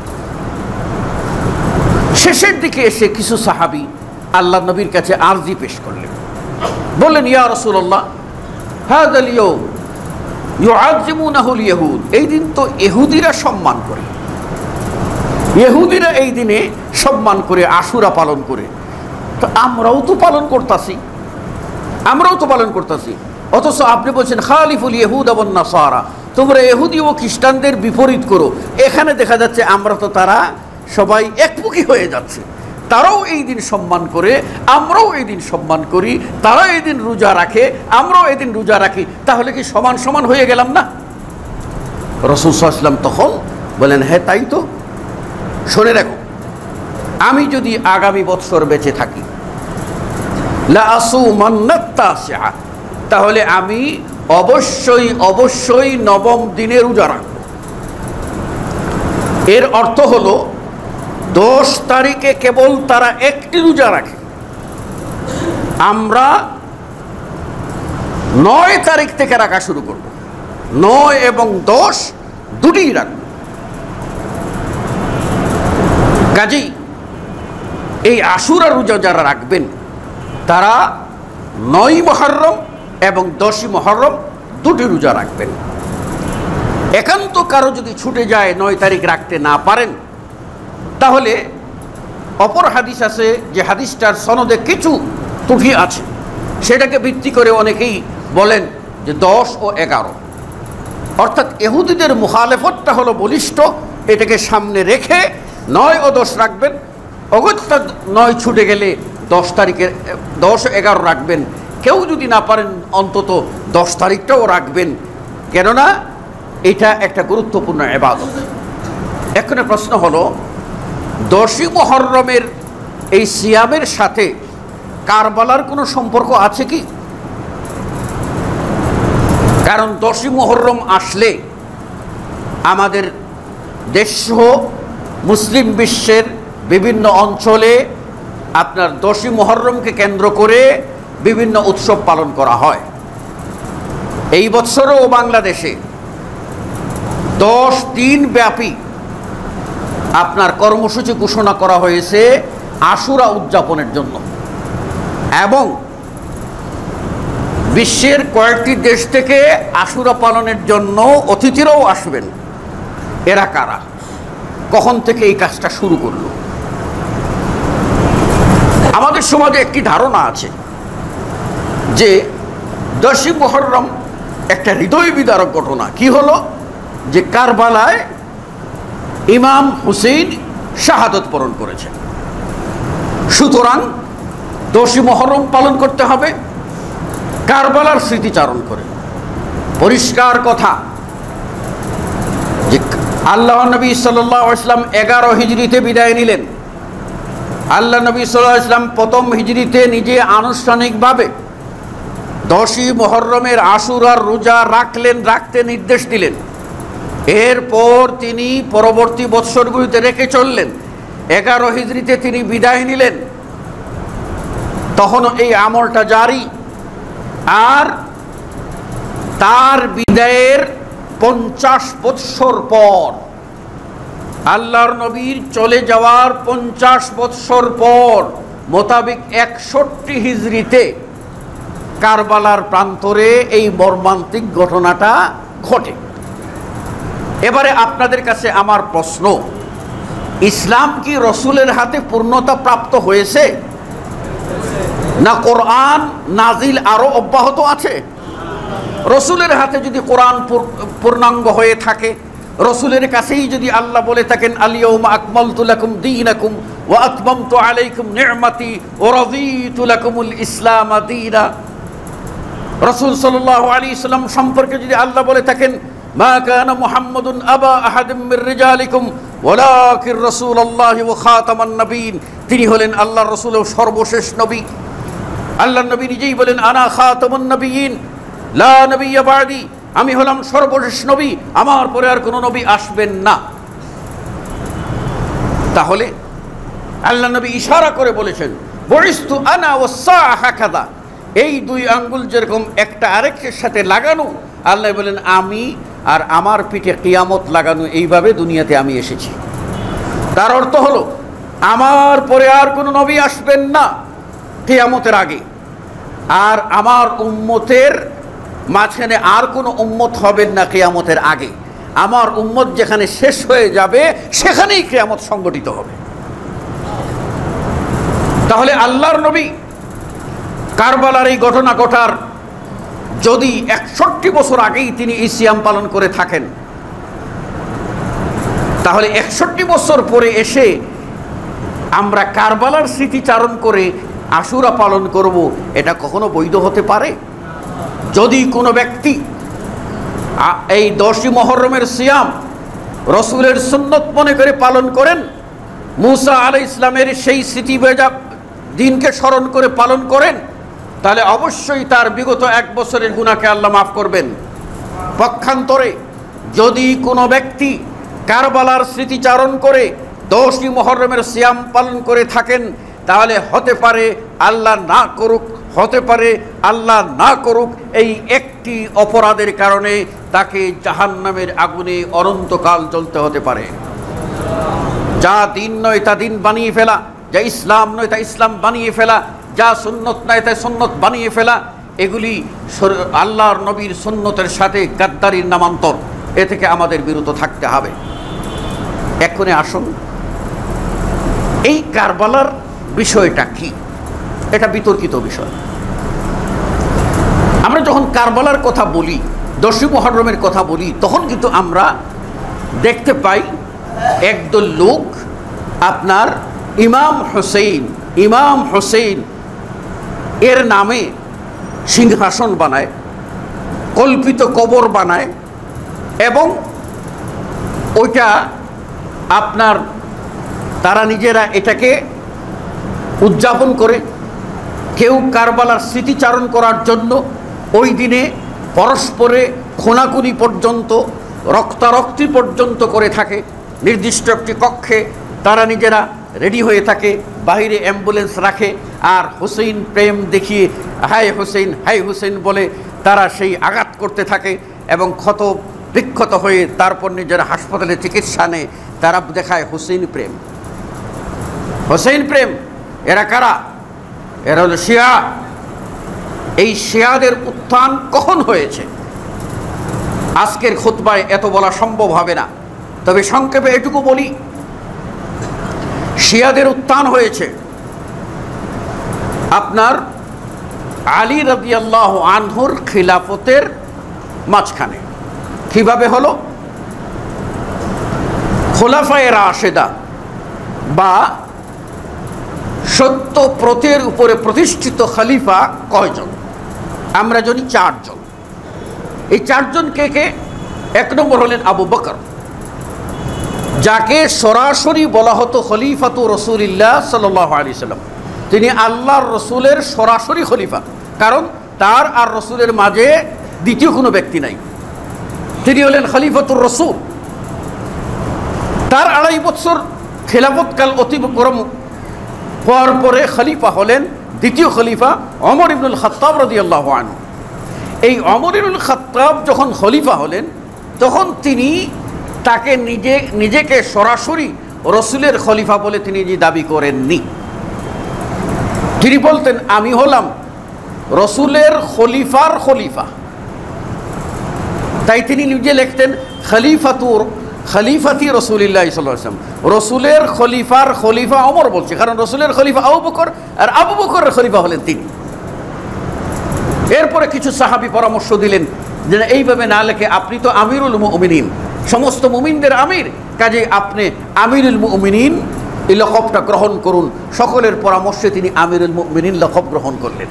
A: শেষের দিকে এসে কিছু সাহাবী আল্লাহ নবীর কাছে আরজি পেশ করলেন, বললেন, ইয়া রাসূলুল্লাহ, হাযাল ইয়াওম ইউআযিমুনাহুল ইয়াহুদ, এই দিন তো ইহুদিরা সম্মান করে, ইহুদিরা এই দিনে সম্মান করে আশুরা পালন করে, তো আমরাও তো পালন করতেছি, আমরাও তো পালন করতেছি, অথচ আপনি বলছেন খালিফুল ইহুদ ওয়ান নাসারা, তোমরা ইহুদি ও খ্রিস্টানদের বিপরীত করো। এখানে দেখা যাচ্ছে আমরা তো তারা সবাই একমুখী হয়ে যাচ্ছে, তারাও এই দিন সম্মান করে, আমরাও এই দিন সম্মান করি, তারা এই দিন রোজা রাখে, আমরাও এই দিন রোজা রাখি, তাহলে কি সমান সমান হয়ে গেলাম না? রাসূল সাল্লাল্লাহু আলাইহি ওয়াসাল্লাম তখন বলেন, হ্যাঁ তাই তো, শুনে রাখো, আমি যদি আগামী বছর বেঁচে থাকি লা আসুমান্নাত তাসিআ, তাহলে আমি অবশ্যই অবশ্যই নবম দিনের রোজা রাখব। এর অর্থ হলো দশ তারিখে কেবল তারা একটি রোজা রাখে, আমরা নয় তারিখ থেকে রাখা শুরু করব, নয় এবং দশ দুটিই রাখব। কাজেই এই আশুরা রোজা যারা রাখবেন তারা নয় মুহররম এবং দশই মুহররম দুটি রোজা রাখবেন। একান্ত কারো যদি ছুটে যায় নয় তারিখ রাখতে না পারেন, তাহলে অপর হাদিস আছে যে হাদিসটার সনদে কিছু ত্রুটি আছে, সেটাকে ভিত্তি করে অনেকেই বলেন যে দশ ও এগারো, অর্থাৎ ইহুদিদের মুখালেফতটা হলো বলিষ্ঠ, এটাকে সামনে রেখে নয় ও দশ রাখবেন। অগত্যা নয় ছুটে গেলে দশ তারিখে দশ এগারো রাখবেন। কেউ যদি না পারেন অন্তত দশ তারিখটাও রাখবেন, কেননা এটা একটা গুরুত্বপূর্ণ ইবাদত। এখানে প্রশ্ন হলো, দশই মুহররমের এই সিয়ামের সাথে কারবালার কোনো সম্পর্ক আছে কি? কারণ দশই মুহররম আসলে আমাদের দেশ মুসলিম বিশ্বের বিভিন্ন অঞ্চলে আপনার দশই মুহররমকে কেন্দ্র করে বিভিন্ন উৎসব পালন করা হয়। এই বছরও বাংলাদেশে দশ দিন ব্যাপী আপনার কর্মসূচি ঘোষণা করা হয়েছে আশুরা উদযাপনের জন্য, এবং বিশ্বের কয়েকটি দেশ থেকে আশুরা পালনের জন্য অতিথিরাও আসবেন। এরা কারা, কখন থেকে এই কাজটা শুরু করলো? আমাদের সমাজে একটি ধারণা আছে যে দশই মুহররম একটা হৃদয় বিদারক ঘটনা। কি হলো? যে কারবালায় ইমাম হুসেইন শাহাদত বরণ করেছেন, সুতরাং দশই মুহররম পালন করতে হবে কারবালার স্মৃতিচারণ করে। পরিষ্কার কথা যে আল্লাহ নবী সাল্লাল্লাহু আলাইহি ওয়াসাল্লাম এগারো হিজরিতে বিদায় নিলেন। আল্লাহ নবী সাল্লাল্লাহু আলাইহি ওয়াসাল্লাম প্রথম হিজরিতে নিজে আনুষ্ঠানিকভাবে দশই মুহররমের আশুরার রোজা রাখলেন, রাখতে নির্দেশ দিলেন। এরপর তিনি পরবর্তী বৎসরগুলিতে রেখে চললেন। এগারো হিজরিতে তিনি বিদায় নিলেন, তখন এই আমলটা জারি। আর তার বিদায়ের পঞ্চাশ বৎসর পর, আল্লাহর নবীর চলে যাওয়ার পঞ্চাশ বৎসর পর মোতাবেক একষট্টি হিজরিতে কারবালার প্রান্তরে এই মর্মান্তিক ঘটনাটা ঘটে। এবারে আপনাদের কাছে আমার প্রশ্ন, ইসলাম কি রসুলের হাতে পূর্ণতা প্রাপ্ত হয়েছে, না কোরআন নাজিল আরো অব্যাহত আছে? রসুলের হাতে যদি কোরআন পূর্ণাঙ্গ হয়ে থাকে, রসুলের কাছেই যদি আল্লাহ বলে থাকেন আল-ইয়াউমা আকমালতু লাকুম দীনাকুম ওয়া আতমামতু আলাইকুম নি'মাতি ওয়া রাদিতু লাকুমুল ইসলাম দীনা, রাসূল সাল্লাল্লাহু আলাইহি সাল্লাম সম্পর্কে যদি আল্লাহ বলে থাকেন মা কানা মুহাম্মাদুন আবা আহাদিম মির রিজালিকুম ওয়ালাকিন রাসূলুল্লাহি ওয়া খাতামান নবিয়্যিন, তিনি হলেন আল্লাহর রাসূল ও সর্বশেষ নবী। আল্লাহর নবী নিজেই বলেন আনা খাতামুন নবিয়্যিন লা নবিয়্যা বা'দি, আমি হলাম সর্বশেষ নবী, আমার পরে আর কোনো নবী আসবেন না। তাহলে আল্লাহ নবী ইশারা করে বলেছেন বুইস্তু আনা ওয়াস সাআ হাকাযা, এই দুই আঙ্গুল যেরকম একটা আরেকটার সাথে লাগানো, আল্লাহ বলেন আমি আর আমার পিঠে কিয়ামত লাগানো, এইভাবে দুনিয়াতে আমি এসেছি। তার অর্থ হলো আমার পরে আর কোনো নবী আসবেন না কিয়ামতের আগে, আর আমার উম্মতের মাঝখানে আর কোনো উম্মত হবেন না কিয়ামতের আগে। আমার উম্মত যেখানে শেষ হয়ে যাবে সেখানেই কিয়ামত সংগঠিত হবে। তাহলে আল্লাহর নবী কারবালার এই ঘটনা ঘটার যদি একষট্টি বছর আগেই তিনি এই সিয়াম পালন করে থাকেন, তাহলে একষট্টি বছর পরে এসে আমরা কারবালার স্মৃতিচারণ করে আশুরা পালন করব, এটা কখনো বৈধ হতে পারে? যদি কোনো ব্যক্তি এই দশই মুহররমের সিয়াম রসুলের সুন্নত মনে করে পালন করেন, মুসা আলাইহিস সালামের সেই স্মৃতি দিনকে স্মরণ করে পালন করেন, তাহলে অবশ্যই তার বিগত এক বছরের গুনাহকে আল্লাহ মাফ করবেন। পক্ষান্তরে যদি কোনো ব্যক্তি কারবালার স্মৃতিচারণ করে দশই মুহররমের সিয়াম পালন করে থাকেন, তাহলে হতে পারে আল্লাহ না করুক হতে পারে আল্লাহ না করুক এই একটি অপরাধের কারণে তাকে জাহান্নামের আগুনে অনন্তকাল জ্বলতে হতে পারে। যা দিন নয় তা দিন বানিয়ে ফেলা, যা ইসলাম নয় তা ইসলাম বানিয়ে ফেলা, যা সুন্নত নয় তা সুন্নত বানিয়ে ফেলা, এগুলি আল্লাহর নবীর সুন্নতের সাথে গাদ্দারির নামান্তর। এ থেকে আমাদের বিরত থাকতে হবে। এখনই আসুন, এই কারবালার বিষয়টা কি? এটা বিতর্কিত বিষয়। আমরা যখন কারবালার কথা বলি, দশই মুহররমের কথা বলি, তখন কিন্তু আমরা দেখতে পাই একদল লোক আপনার ইমাম হোসেন ইমাম হোসেন এর নামে সিংহাসন বানায়, কল্পিত কবর বানায় এবং ওইটা আপনার তারা নিজেরা এটাকে উদযাপন করে। কেউ কারবালার স্মৃতিচারণ করার জন্য ওই দিনে পরস্পরে খুনাখুনি পর্যন্ত, রক্তারক্তি পর্যন্ত করে থাকে। নির্দিষ্ট একটি কক্ষে তারা নিজেরা রেডি হয়ে থাকে, বাইরে অ্যাম্বুলেন্স রাখে, আর হুসেইন প্রেম দেখিয়ে হাই হুসেইন হাই হুসেইন বলে তারা সেই আঘাত করতে থাকে এবং ক্ষত বিক্ষত হয়ে তারপর নিজেরা হাসপাতালে চিকিৎসা নেয়। তারা দেখায় হুসেইন প্রেম হুসেইন প্রেম। এরা কারা? এরা হলো শিয়া। এই শিয়াদের উত্থান কখন হয়েছে আজকের খুতবায় এত বলা সম্ভব হবে না, তবে সংক্ষেপে এটুকু বলি, শিয়াদের উত্থান হয়েছে আপনার আলী রাদিয়াল্লাহু আনহুর খিলাফতের মাঝখানে। কিভাবে হলো? খোলাফায়ে রাশেদা বা সত্য প্রথের উপরে প্রতিষ্ঠিত খলিফা কয়জন? আমরা জানি চারজন। এই চারজন কে কে? এক নম্বর হলেন আবু বকর, যাকে সরাসরি বলা হতো খলিফাতু রাসূলিল্লাহ সাল্লাল্লাহু আলাইহি সাল্লাম। তিনি আল্লাহর রসুলের সরাসরি খলিফা, কারণ তার আর রসুলের মাঝে দ্বিতীয় কোনো ব্যক্তি নাই। তিনি হলেন খলিফাতুর রসুল। তার আড়াই বছর খেলাফতকাল অতিক্রম হওয়ার পরে খলিফা হলেন দ্বিতীয় খলিফা ওমর ইবনুল খাত্তাব রাদিয়াল্লাহু আনহু। এই ওমর ইবনুল খাত্তাব যখন খলিফা হলেন, তখন তিনি তাকে নিজে নিজেকে সরাসরি রসুলের খলিফা বলে তিনি যে দাবি করেননি। তিনি বলতেন আমি হলাম রসুলের খলিফার খলিফা। তাই তিনি নিজে লিখতেন খলিফাতুর খলিফাতি রসুলিল্লাহ সাল্লাল্লাহু আলাইহি ওয়াসাল্লাম। রসুলের খলিফার খলিফা ওমর বলছে, কারণ রসুলের খলিফা আবু বকর আর আবু বকরের খলিফা হলেন তিনি। এরপরে কিছু সাহাবী পরামর্শ দিলেন যে এইভাবে না লেখে আপনি তো আমিরুল মুমিনিন, সমস্ত মুমিনদের আমির, কাজে আপনি আমিরুল মুমিনিন এই লকবটা গ্রহণ করুন। সকলের পরামর্শে তিনি আমিরুল মুমিনিন লকব গ্রহণ করলেন।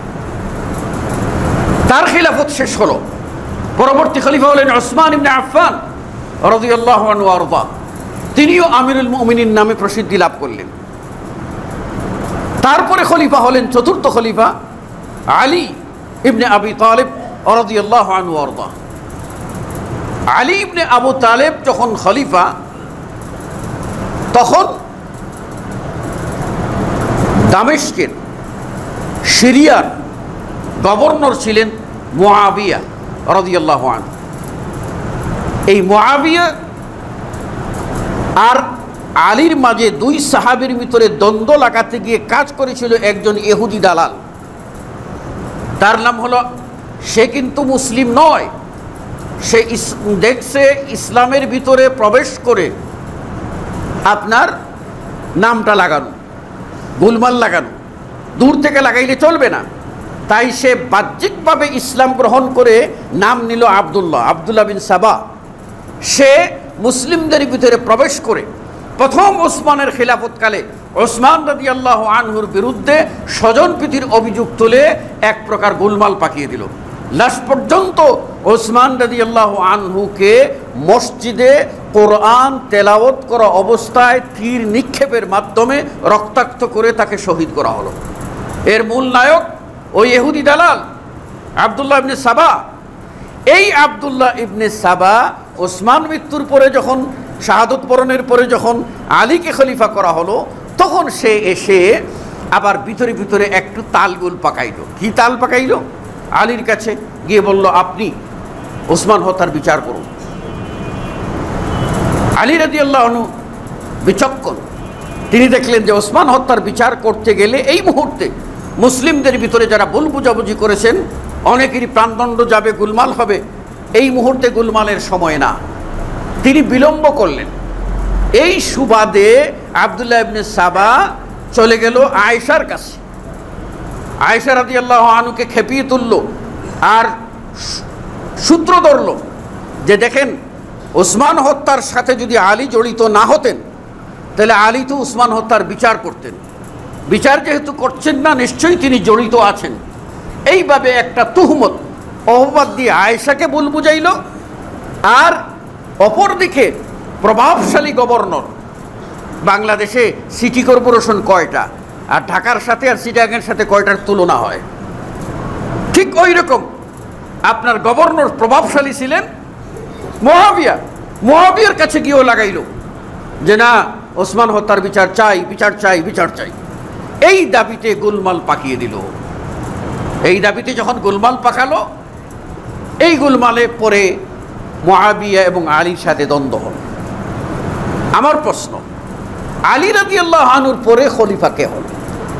A: তার খিলাফত শেষ হলো। পরবর্তী খলিফা হলেন উসমান ইবনে আফফান রাদিয়াল্লাহু আনহু আরদা। তিনিও আমিরুল মুমিনিন নামে প্রসিদ্ধি লাভ করলেন। তারপরে খলিফা হলেন চতুর্থ খলিফা আলী ইবনে আবি তালেব রাদিয়াল্লাহু আনহু আরদা। আলী ইবনে আবু তালেব যখন খলিফা, তখন দামেস্কের সিরিয়ার গভর্নর ছিলেন মুআবিয়া রাদিয়াল্লাহু আনহু। এই মুআবিয়া আর আলীর মাঝে দুই সাহাবীর ভিতরে দ্বন্দ্ব লাগাতে গিয়ে কাজ করেছিল একজন ইহুদি দালাল। তার নাম হলো, সে কিন্তু মুসলিম নয়, সে দেখছে ইসলামের ভিতরে প্রবেশ করে আপনার নামটা লাগানো, গোলমাল লাগানো, দূর থেকে লাগাইলে চলবে না। তাই সে বাহ্যিকভাবে ইসলাম গ্রহণ করে নাম নিল আবদুল্লাহ আবদুল্লাহ বিন সাবা। সে মুসলিমদের ভিতরে প্রবেশ করে প্রথম ওসমানের খিলাফতকালে ওসমান রাদিয়াল্লাহু আনহুর বিরুদ্ধে স্বজনপ্রীতির অভিযোগ তুলে এক প্রকার গোলমাল পাকিয়ে দিল। লাস্ট পর্যন্ত ওসমান রাদিয়াল্লাহু আনহুকে মসজিদে কোরআন তেলাওয়াত করা অবস্থায় তীর নিক্ষেপের মাধ্যমে রক্তাক্ত করে তাকে শহীদ করা হলো। এর মূল নায়ক ওই ইহুদি দালাল আব্দুল্লাহ ইবনে সাবা। এই আব্দুল্লাহ ইবনে সাবা ওসমান মৃত্যুর পরে যখন শাহাদত বরণের পরে যখন আলীকে খলিফা করা হলো, তখন সে এসে আবার ভিতরে ভিতরে একটু তালগুল পাকাইল। কি তাল পাকাইল? আলীর কাছে গিয়ে বলল, আপনি ওসমান হত্যার বিচার করুন। আলী রাদিয়াল্লাহু আনহু বিচক্ষণ, তিনি দেখলেন যে ওসমান হত্যার বিচার করতে গেলে এই মুহূর্তে মুসলিমদের ভিতরে যারা ভুল বুঝাবুঝি করেছেন অনেকেরই প্রাণদণ্ড যাবে, গোলমাল হবে। এই মুহূর্তে গোলমালের সময় না, তিনি বিলম্ব করলেন। এই সুবাদে আব্দুল্লাহ ইবনে সাবা চলে গেল আয়েশার কাছে। আয়েশা রাদিয়াল্লাহু আনহুকে খেপিয়ে তুলল আর সূত্র ধরল যে দেখেন, ওসমান হত্যার সাথে যদি আলী জড়িত না হতেন তাহলে আলী তো ওসমান হত্যার বিচার করতেন। বিচার যেহেতু করছেন না, নিশ্চয়ই তিনি জড়িত আছেন। এইভাবে একটা তুহমত অপবাদ দিয়ে আয়েশাকে ভুল বুঝাইল। আর অপরদিকে প্রভাবশালী গভর্নর, বাংলাদেশে সিটি কর্পোরেশন কয়টা, আর ঢাকার সাথে আর চিটাগাংয়ের সাথে কয়টার তুলনা হয়, ঠিক ওই রকম আপনার গভর্নর প্রভাবশালী ছিলেন মুআবিয়া। মুআবিয়ার কাছে গিয়েও লাগাইল যে না, ওসমান হত্যার বিচার চাই, বিচার চাই, বিচার চাই। এই দাবিতে গোলমাল পাকিয়ে দিল। এই দাবিতে যখন গোলমাল পাকালো, এই গোলমালে পরে মুআবিয়া এবং আলীর সাথে দ্বন্দ্ব হল। আমার প্রশ্ন, আলী রাদিয়াল্লাহু আনহুর পরে খলিফা কে হল?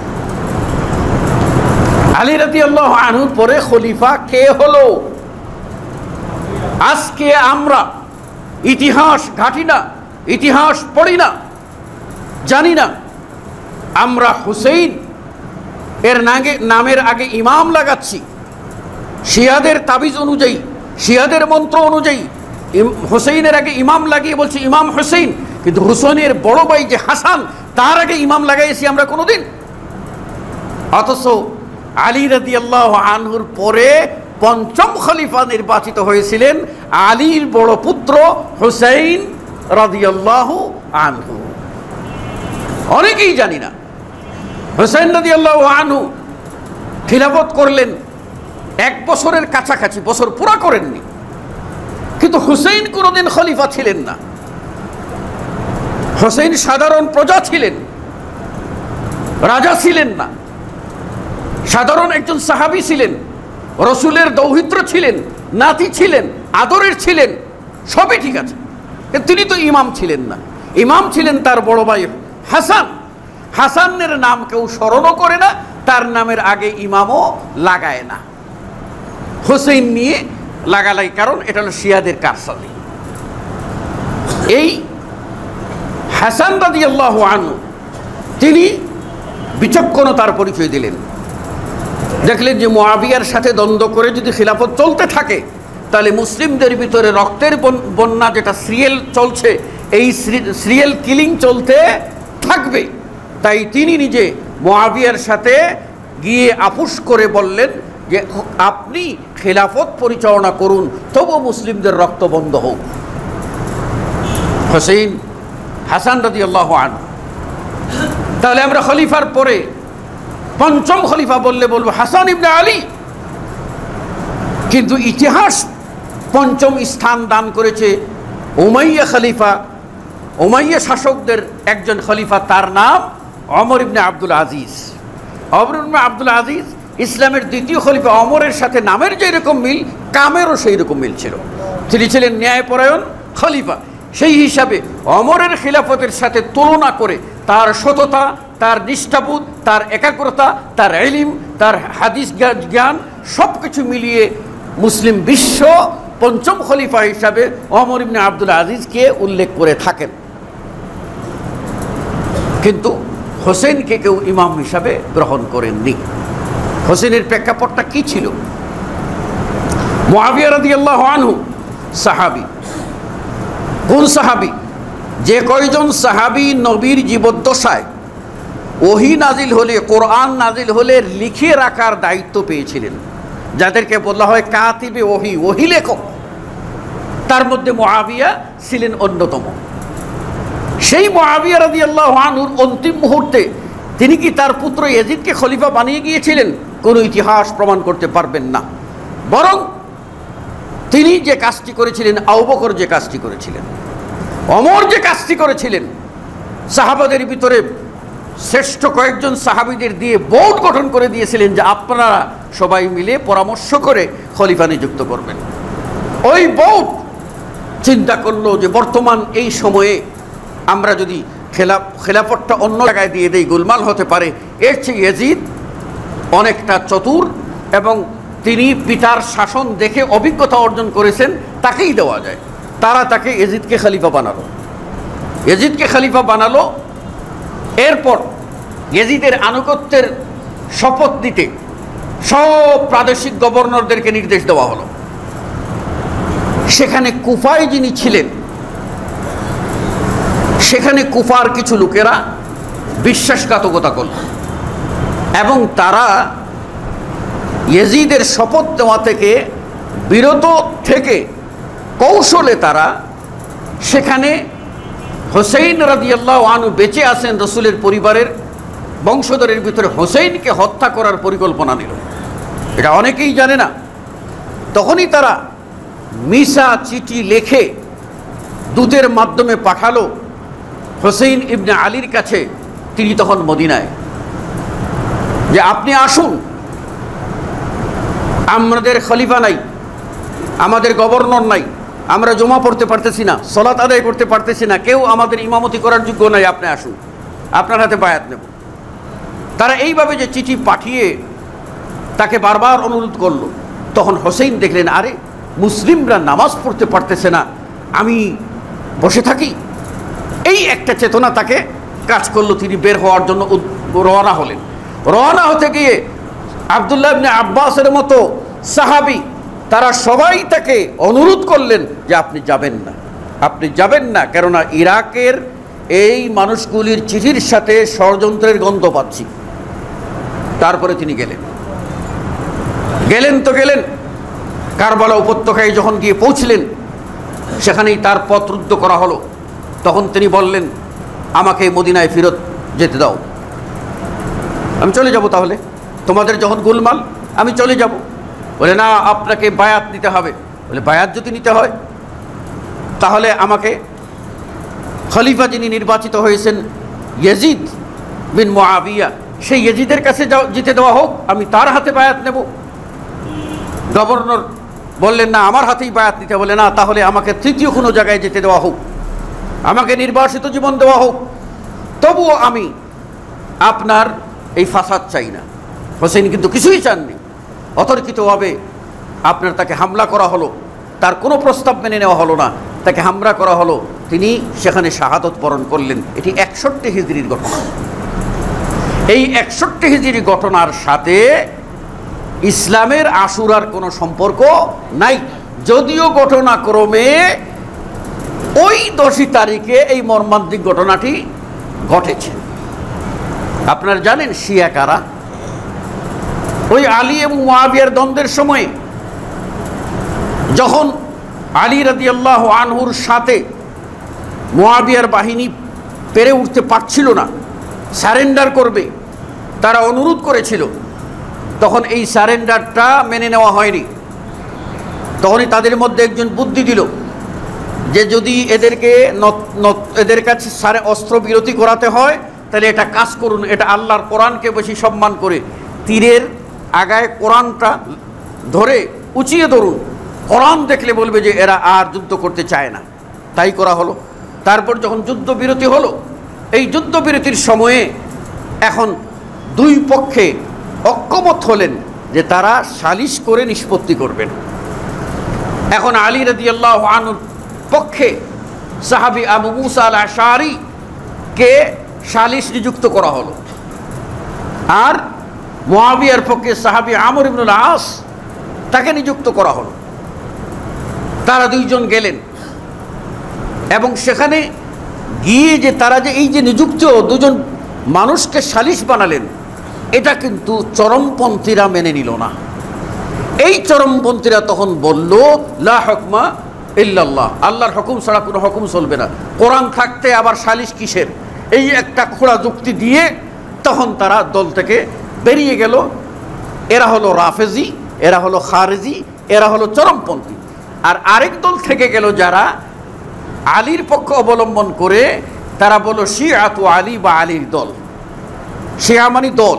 A: আলী রাদিয়াল্লাহু আনহুর পরে খলিফা কে হলো? আজকে আমরা ইতিহাস ঘাঁটি না, ইতিহাস পড়ি না, জানি না। আমরা হুসেইন এর নাগে নামের আগে ইমাম লাগাচ্ছি, শিয়াদের তাবিজ অনুযায়ী, শিয়াদের মন্ত্র অনুযায়ী হুসেইনের আগে ইমাম লাগিয়ে বলছি ইমাম হুসেইন, কিন্তু হুসেইনের বড় ভাই যে হাসান, তার আগে ইমাম লাগাইছি আমরা কোনোদিন? অথচ আলী রাদিয়াল্লাহু আনহুর পরে পঞ্চম খলিফা নির্বাচিত হয়েছিলেন আলীর বড় পুত্র হুসেইন রাদিয়াল্লাহু আনহু। অনেকেই জানি না হুসেইন রাদিয়াল্লাহু আনহু খিলাফত করলেন এক বছরের কাছাকাছি, বছর পুরা করেননি, কিন্তু হুসেইন কোনোদিন খলিফা ছিলেন না। হুসেইন সাধারণ প্রজা ছিলেন, রাজা ছিলেন না। সাধারণ একজন সাহাবী ছিলেন, রসুলের দৌহিত্র ছিলেন, নাতি ছিলেন, আদরের ছিলেন, সবই ঠিক আছে, কিন্তু তিনি তো ইমাম ছিলেন না। ইমাম ছিলেন তার বড় ভাই হাসান। হাসানের নাম কেউ স্মরণও করে না, তার নামের আগে ইমামও লাগায় না। হুসেইন নিয়ে লাগালাই, কারণ এটা হলো শিয়াদের কারসাজি। এই হাসান রাদিয়াল্লাহু আনহু তিনি বিচক্ষণতার পরিচয় দিলেন। দেখলেন যে মুআবিয়ার সাথে দ্বন্দ্ব করে যদি খিলাফত চলতে থাকে তাহলে মুসলিমদের ভিতরে রক্তের বন্যা, যেটা সিরিয়াল চলছে, এই সিরিয়াল কিলিং চলতে থাকবে। তাই তিনি নিজে মুআবিয়ার সাথে গিয়ে আপুস করে বললেন যে আপনি খিলাফত পরিচালনা করুন, তবু মুসলিমদের রক্ত বন্ধ হোক। হুসেইন হাসান রাদিয়াল্লাহু আনহু। তাহলে আমরা খলিফার পরে পঞ্চম খলিফা বললে বলবো হাসান ইবনে আলী, কিন্তু ইতিহাস পঞ্চম স্থান দান করেছে উমাইয়া খলিফা, উমাইয়া শাসকদের একজন খলিফা, তার নাম ওমর ইবনে আব্দুল আজিজ। ওমর ইবনে আব্দুল আজিজ ইসলামের দ্বিতীয় খলিফা। ওমরের সাথে নামের যেরকম মিল, কামেরও সেই রকম মিল ছিল। তিনি ছিলেন ন্যায়পরায়ণ খলিফা। সেই হিসাবে ওমরের খিলাফতের সাথে তুলনা করে তার সততা, তার নিষ্ঠাবোধ, তার একাগ্রতা, তার ইলম, তার হাদিস জ্ঞান সব কিছু মিলিয়ে মুসলিম বিশ্ব পঞ্চম খলিফা হিসাবে ওমর ইবনে আব্দুল আজিজকে উল্লেখ করে থাকেন। কিন্তু হোসেনকে কেউ ইমাম হিসাবে গ্রহণ করেননি। হোসেনের প্রেক্ষাপটটা কি ছিল? মুআবিয়া রাদিয়াল্লাহু আনহু সাহাবী। কোন সাহাবী? যে কয়জন সাহাবী নবীর জীবদ্দশায় ওহী নাজিল হলে, কোরআন নাজিল হলে লিখে রাখার দায়িত্ব পেয়েছিলেন, যাদেরকে বলা হয় কাতিবে ওহী, ওহী লেখক। তার মধ্যে মুআবিয়া ছিলেন অন্যতম। সেই মুআবিয়া রাদিয়াল্লাহু আনহুর অন্তিম মুহূর্তে তিনি কি তার পুত্র ইয়াজিদকে খলিফা বানিয়ে গিয়েছিলেন? কোনো ইতিহাস প্রমাণ করতে পারবেন না। বরং তিনি যে কাজটি করেছিলেন, আবু বকর যে কাজটি করেছিলেন, ওমর যে কাজটি করেছিলেন, সাহাবাদের ভিতরে শ্রেষ্ঠ কয়েকজন সাহাবীদের দিয়ে বোর্ড গঠন করে দিয়েছিলেন যে আপনারা সবাই মিলে পরামর্শ করে খলিফা নিযুক্ত করবেন। ওই বোর্ড চিন্তা করলো যে বর্তমান এই সময়ে আমরা যদি খেলাফ খেলাফতটা অন্য জায়গায় দিয়ে দেই, গোলমাল হতে পারে, এর চেয়ে ইয়াজিদ অনেকটা চতুর এবং তিনি পিতার শাসন দেখে অভিজ্ঞতা অর্জন করেছেন, তাকেই দেওয়া যায়। তারা তাকে ইয়াজিদকে খলিফা বানালো ইয়াজিদকে খলিফা বানালো এরপর ইয়াজিদের আনুগত্যের শপথ দিতে সব প্রাদেশিক গভর্নরদেরকে নির্দেশ দেওয়া হলো। সেখানে কুফায় যিনি ছিলেন, সেখানে কুফার কিছু লোকেরা বিশ্বাসঘাতকতা করল এবং তারা ইয়াজিদের শপথ দেওয়া থেকে বিরত থেকে কৌশলে তারা সেখানে হোসেইন রাদিয়াল্লাহু আনহু বেঁচে আছেন, রসুলের পরিবারের বংশধরের ভিতরে হোসেইনকে হত্যা করার পরিকল্পনা নিল। এটা অনেকেই জানে না। তখনই তারা মিসা চিঠি লেখে দূতের মাধ্যমে পাঠালো হোসেইন ইবনে আলীর কাছে। তিনি তখন মদিনায়, যে আপনি আসুন, আমাদের খলিফা নাই, আমাদের গভর্নর নাই, আমরা জমা পড়তে পারতেছি না, সালাত আদায় করতে পারতেছি না, কেউ আমাদের ইমামতি করার যোগ্য নাই, আপনি আসুন, আপনার হাতে বায়াত নেব। তারা এইভাবে যে চিঠি পাঠিয়ে তাকে বারবার অনুরোধ করলো। তখন হোসেইন দেখলেন, আরে মুসলিমরা নামাজ পড়তে পারতেছে না, আমি বসে থাকি। এই একটা চেতনা তাকে কাজ করলো। তিনি বের হওয়ার জন্য রওনা হলেন। রওনা হতে গিয়ে আব্দুল্লাহ ইবনে আব্বাসের মতো সাহাবী তারা সবাই তাকে অনুরোধ করলেন যে আপনি যাবেন না, আপনি যাবেন না, কেননা ইরাকের এই মানুষগুলির চিঠির সাথে ষড়যন্ত্রের গন্ধ পাচ্ছি। তারপরে তিনি গেলেন গেলেন তো গেলেন কারবালা উপত্যকায় যখন গিয়ে পৌঁছলেন, সেখানেই তার পথ রুদ্ধ করা হলো। তখন তিনি বললেন, আমাকে মদিনায় ফেরত যেতে দাও, আমি চলে যাব, তাহলে তোমাদের যখন গোলমাল আমি চলে যাব। বলে, না, আপনাকে বায়াত নিতে হবে। বলে, বায়াত যদি নিতে হয় তাহলে আমাকে খলিফা যিনি নির্বাচিত হয়েছেন ইয়াজিদ বিন মুআবিয়া, সেই ইয়াজিদের কাছে যাও, যেতে দেওয়া হোক, আমি তার হাতে বায়াত নেব। গভর্নর বললেন, না, আমার হাতেই বায়াত নিতে। বলে, না, তাহলে আমাকে তৃতীয় কোনো জায়গায় যেতে দেওয়া হোক, আমাকে নির্বাসিত জীবন দেওয়া হোক, তবুও আমি আপনার এই ফাসাদ চাই না। হোসেন কিন্তু কিছুই চাননি। অতর্কিতভাবে আপনার তাকে হামলা করা হলো, তার কোনো প্রস্তাব মেনে নেওয়া হলো না, তাকে হামলা করা হলো, তিনি সেখানে শাহাদত বরণ করলেন। এটি একষট্টি হিজরির ঘটনা। এই একষট্টি হিজরি ঘটনার সাথে ইসলামের আশুরার কোনো সম্পর্ক নাই, যদিও ঘটনাক্রমে ওই দশই তারিখে এই মর্মান্তিক ঘটনাটি ঘটেছে। আপনারা জানেন শিয়া কারা? ওই আলী এবং মুআবিয়ার দ্বন্দ্বের সময় যখন আলী রাদিয়াল্লাহু আনহুর সাথে মুআবিয়ার বাহিনী পেরে উঠতে পারছিল না, সারেন্ডার করবে, তারা অনুরোধ করেছিল, তখন এই সারেন্ডারটা মেনে নেওয়া হয়নি। তখনই তাদের মধ্যে একজন বুদ্ধি দিল যে যদি এদেরকে এদের কাছে সারে অস্ত্র বিরতি করাতে হয় তাহলে এটা কাজ করুন, এটা আল্লাহর কোরআনকে বেশি সম্মান করে তীরের আগায় কোরআনটা ধরে উঁচিয়ে ধরুন, কোরআন দেখলে বলবে যে এরা আর যুদ্ধ করতে চায় না। তাই করা হলো। তারপর যখন যুদ্ধবিরতি হলো, এই যুদ্ধবিরতির সময়ে এখন দুই পক্ষে ঐক্যমত হলেন যে তারা সালিশ করে নিষ্পত্তি করবেন। এখন আলী রাদিয়াল্লাহু আনহুর পক্ষে সাহাবী আবু মুসা আল আশআরী কে সালিশ নিযুক্ত করা হলো, আর মুআবিয়ার পক্ষে সাহাবী আমর ইবনুল আস তাকে নিযুক্ত করা হলো। তারা দুইজন গেলেন এবং সেখানে গিয়ে যে তারা যে এই যে নিযুক্ত দুজন মানুষকে সালিশ বানালেন, এটা কিন্তু চরমপন্থীরা মেনে নিল না। এই চরমপন্থীরা তখন বলল, লা হুকমা ইল্লাল্লাহ, আল্লাহর হুকুম ছাড়া কোনো হুকুম চলবে না, কোরআন থাকতে আবার সালিশ কিসের, এই একটা খোঁড়া যুক্তি দিয়ে তখন তারা দল থেকে বেরিয়ে গেল। এরা হলো রাফেজি, এরা হলো খারেজি, এরা হলো চরমপন্থী। আর আরেক দল থেকে গেল যারা আলীর পক্ষ অবলম্বন করে, তারা বলো শিয়াতু আলী বা আলীর দল। শিয়া মানে দল,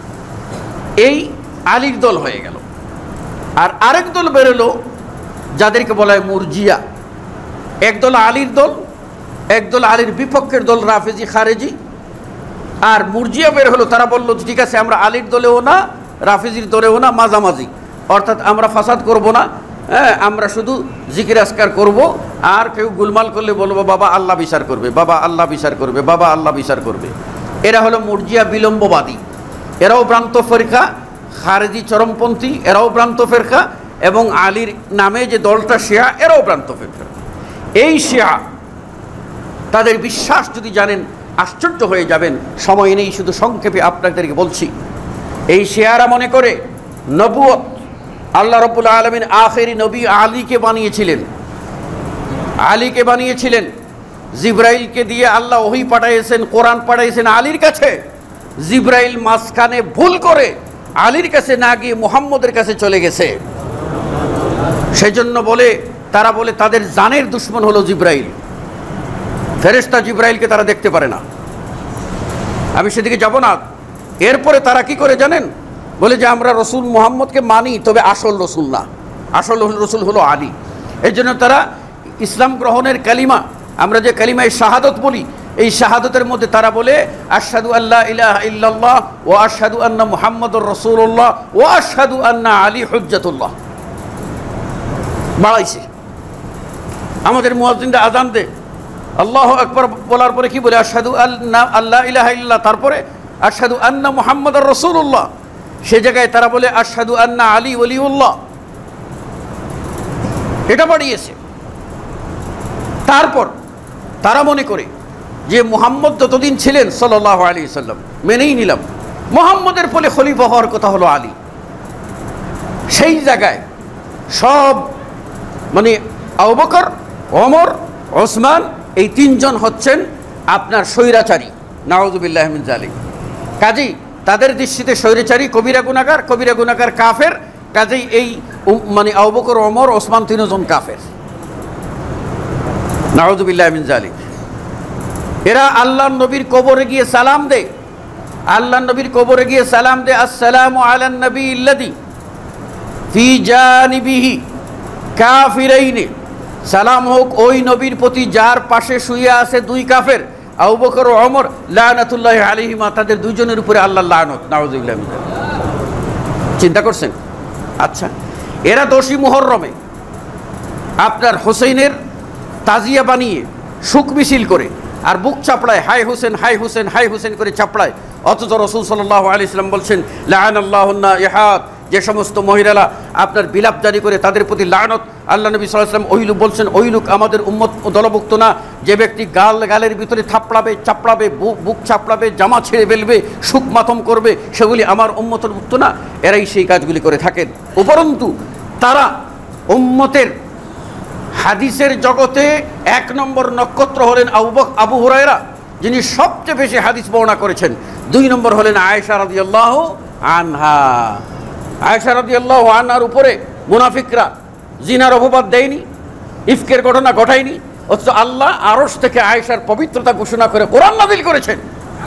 A: এই আলীর দল হয়ে গেল। আর আরেক দল বেরোলো যাদেরকে বলা হয় মুরজিয়া। একদল আলীর দল, একদল আলীর বিপক্ষের দল রাফেজি খারেজি। আর মুরজিয়া বের হলো, তারা বললো ঠিক আছে আমরা আলীর দলেও না রাফেজির দলেও না, মাঝামাঝি, অর্থাৎ আমরা ফাসাদ করব না, হ্যাঁ আমরা শুধু জিকির আসকার করব, আর কেউ গুলমাল করলে বলবো বাবা আল্লাহ বিচার করবে, বাবা আল্লাহ বিচার করবে, বাবা আল্লাহ বিচার করবে। এরা হলো মুরজিয়া বিলম্ববাদী, এরাও ভ্রান্ত ফেরকা, খারেজি চরমপন্থী এরাও ভ্রান্ত ফেরকা, এবং আলীর নামে যে দলটা শিয়া এরাও ভ্রান্ত ফেরকা। এই শিয়া তাদের বিশ্বাস যদি জানেন আশ্চর্য হয়ে যাবেন, সময় নেই, শুধু সংক্ষেপে আপনাদেরকে বলছি। এই শিয়ারা মনে করে নবুয়ত আল্লাহ রাব্বুল আলামিন আখেরি নবী আলীকে বানিয়েছিলেন, আলীকে বানিয়েছিলেন, জিব্রাইলকে দিয়ে আল্লাহ ওহী পাঠাইয়েছেন, কোরআন পাঠাইয়েছেন আলীর কাছে। জিব্রাইল মাঝখানে ভুল করে আলীর কাছে না গিয়ে মুহাম্মদের কাছে চলে গেছে। সেজন্য বলে তারা বলে তাদের জানের দুশ্মন হলো জিব্রাইল, ফেরেশতা জিব্রাইলকে তারা দেখতে পারে না। আমি সেদিকে যাব না। এরপরে তারা কি করে জানেন, বলে যে আমরা রসুল মুহাম্মদকে মানি, তবে আসল রসুল না, আসল রসুল হলো আলী। এই জন্য তারা ইসলাম গ্রহণের কালিমা, আমরা যে কালিমায় শাহাদত বলি, এই শাহাদতের মধ্যে তারা বলে আশহাদু আল্লা ইলাহা ইল্লাল্লাহ ওয়া আশহাদু আন্না মুহাম্মাদুর রাসূলুল্লাহ ওয়া আশহাদু আন্না আলী হুজ্জাতুল্লাহ। বাড়াইছে। আমাদের মুয়াজ্জিনরা আযান দে আল্লাহু আকবার বলার পরে কি বলে, আশহাদু আল্লা আল্লা ইলাহা ইল্লাল্লাহ, তারপরে আশহাদু আন্না মুহাম্মাদুর রাসূলুল্লাহ। সে জায়গায় তারা বলে আশহাদু আন্না আলী ওলিউল্লাহ। এটা বাড়িয়েছে। তারপর তারা মনে করে যে মুহাম্মদ যতদিন ছিলেন সাল্লাল্লাহু আলাইহি ওয়াসাল্লাম মেনেই নিলাম, মুহাম্মদের ফলে খলিফা হওয়ার কথা হলো আলী। সেই জায়গায় সব মানে আবু বকর, ওমর, ওসমান এই তিনজন হচ্ছেন আপনার স্বৈরাচারী, নাউযুবিল্লাহি মিন যালিক। কাজেই তাদের দৃষ্টিতে স্বৈরাচারী কবিরা গুনাহগার, কবিরা গুনাহগার কাফের। কাজেই এই মানে আবু বকর, ওমর, ওসমান তিনজন কাফের, নাউযুবিল্লাহি মিন যালিক। এরা আল্লাহর নবীর কবরে গিয়ে সালাম দেয়, আল্লাহর নবীর কবরে গিয়ে সালাম দেয়, আসসালামু আলান নবী আল্লাযী ফি জানিবিহি কাফিরাইনি, সালাম হোক ওই নবীর প্রতি যার পাশে শুয়ে আছে দুই কাফের, আবু বকর ও ওমর লানাতুল্লাহি আলাইহিমা, তাদের দুইজনের উপরে আল্লাহর লানত, নাউযুবিল্লাহি মিন যালিক। চিন্তা করছেন? আচ্ছা, এরা দশই মুহররমে আপনার হোসেনের তাজিয়া বানিয়ে শোক মিছিল করে আর বুক চাপড়ায়, হাই হোসেন হাই হোসেন হাই হোসেন করে চাপড়ায়। অথচ রাসূল সাল্লাল্লাহু আলাইহি ওয়াসাল্লাম বলছেন লাআনাল্লাহুন্না ইহাদ, যে সমস্ত মহিলারা আপনার বিলাপ জারি করে তাদের প্রতি লানত। আল্লাহ নবী সাল্লাল্লাহু আলাইহি ওয়াসাল্লাম ওই লোক বলছেন, ওই লোক আমাদের উম্মত দলভুক্ত না। যে ব্যক্তি গাল গালের ভিতরে থাপড়াবে, চাপড়াবে, বুক চাপড়াবে, জামা ছেড়ে ফেলবে, সুখ মাতম করবে, সেগুলি আমার উম্মতের ভুক্ত না। এরাই সেই কাজগুলি করে থাকেন। উপরন্তু তারা উম্মতের হাদিসের জগতে এক নম্বর নক্ষত্র হলেন আবু বকর আবু হুরায়রা, যিনি সবচেয়ে বেশি হাদিস বর্ণনা করেছেন। দুই নম্বর হলেন আয়েশা রাদিয়াল্লাহু আনহা। আয়েশা রাদিয়াল্লাহু আনহার উপরে মুনাফিকরা জিনার অপবাদ দেয়নি, ইফকের ঘটনা ঘটায়নি, অথচ আল্লাহ আরশ থেকে আয়েশার পবিত্রতা ঘোষণা করে কোরআন নাযিল করেছেন।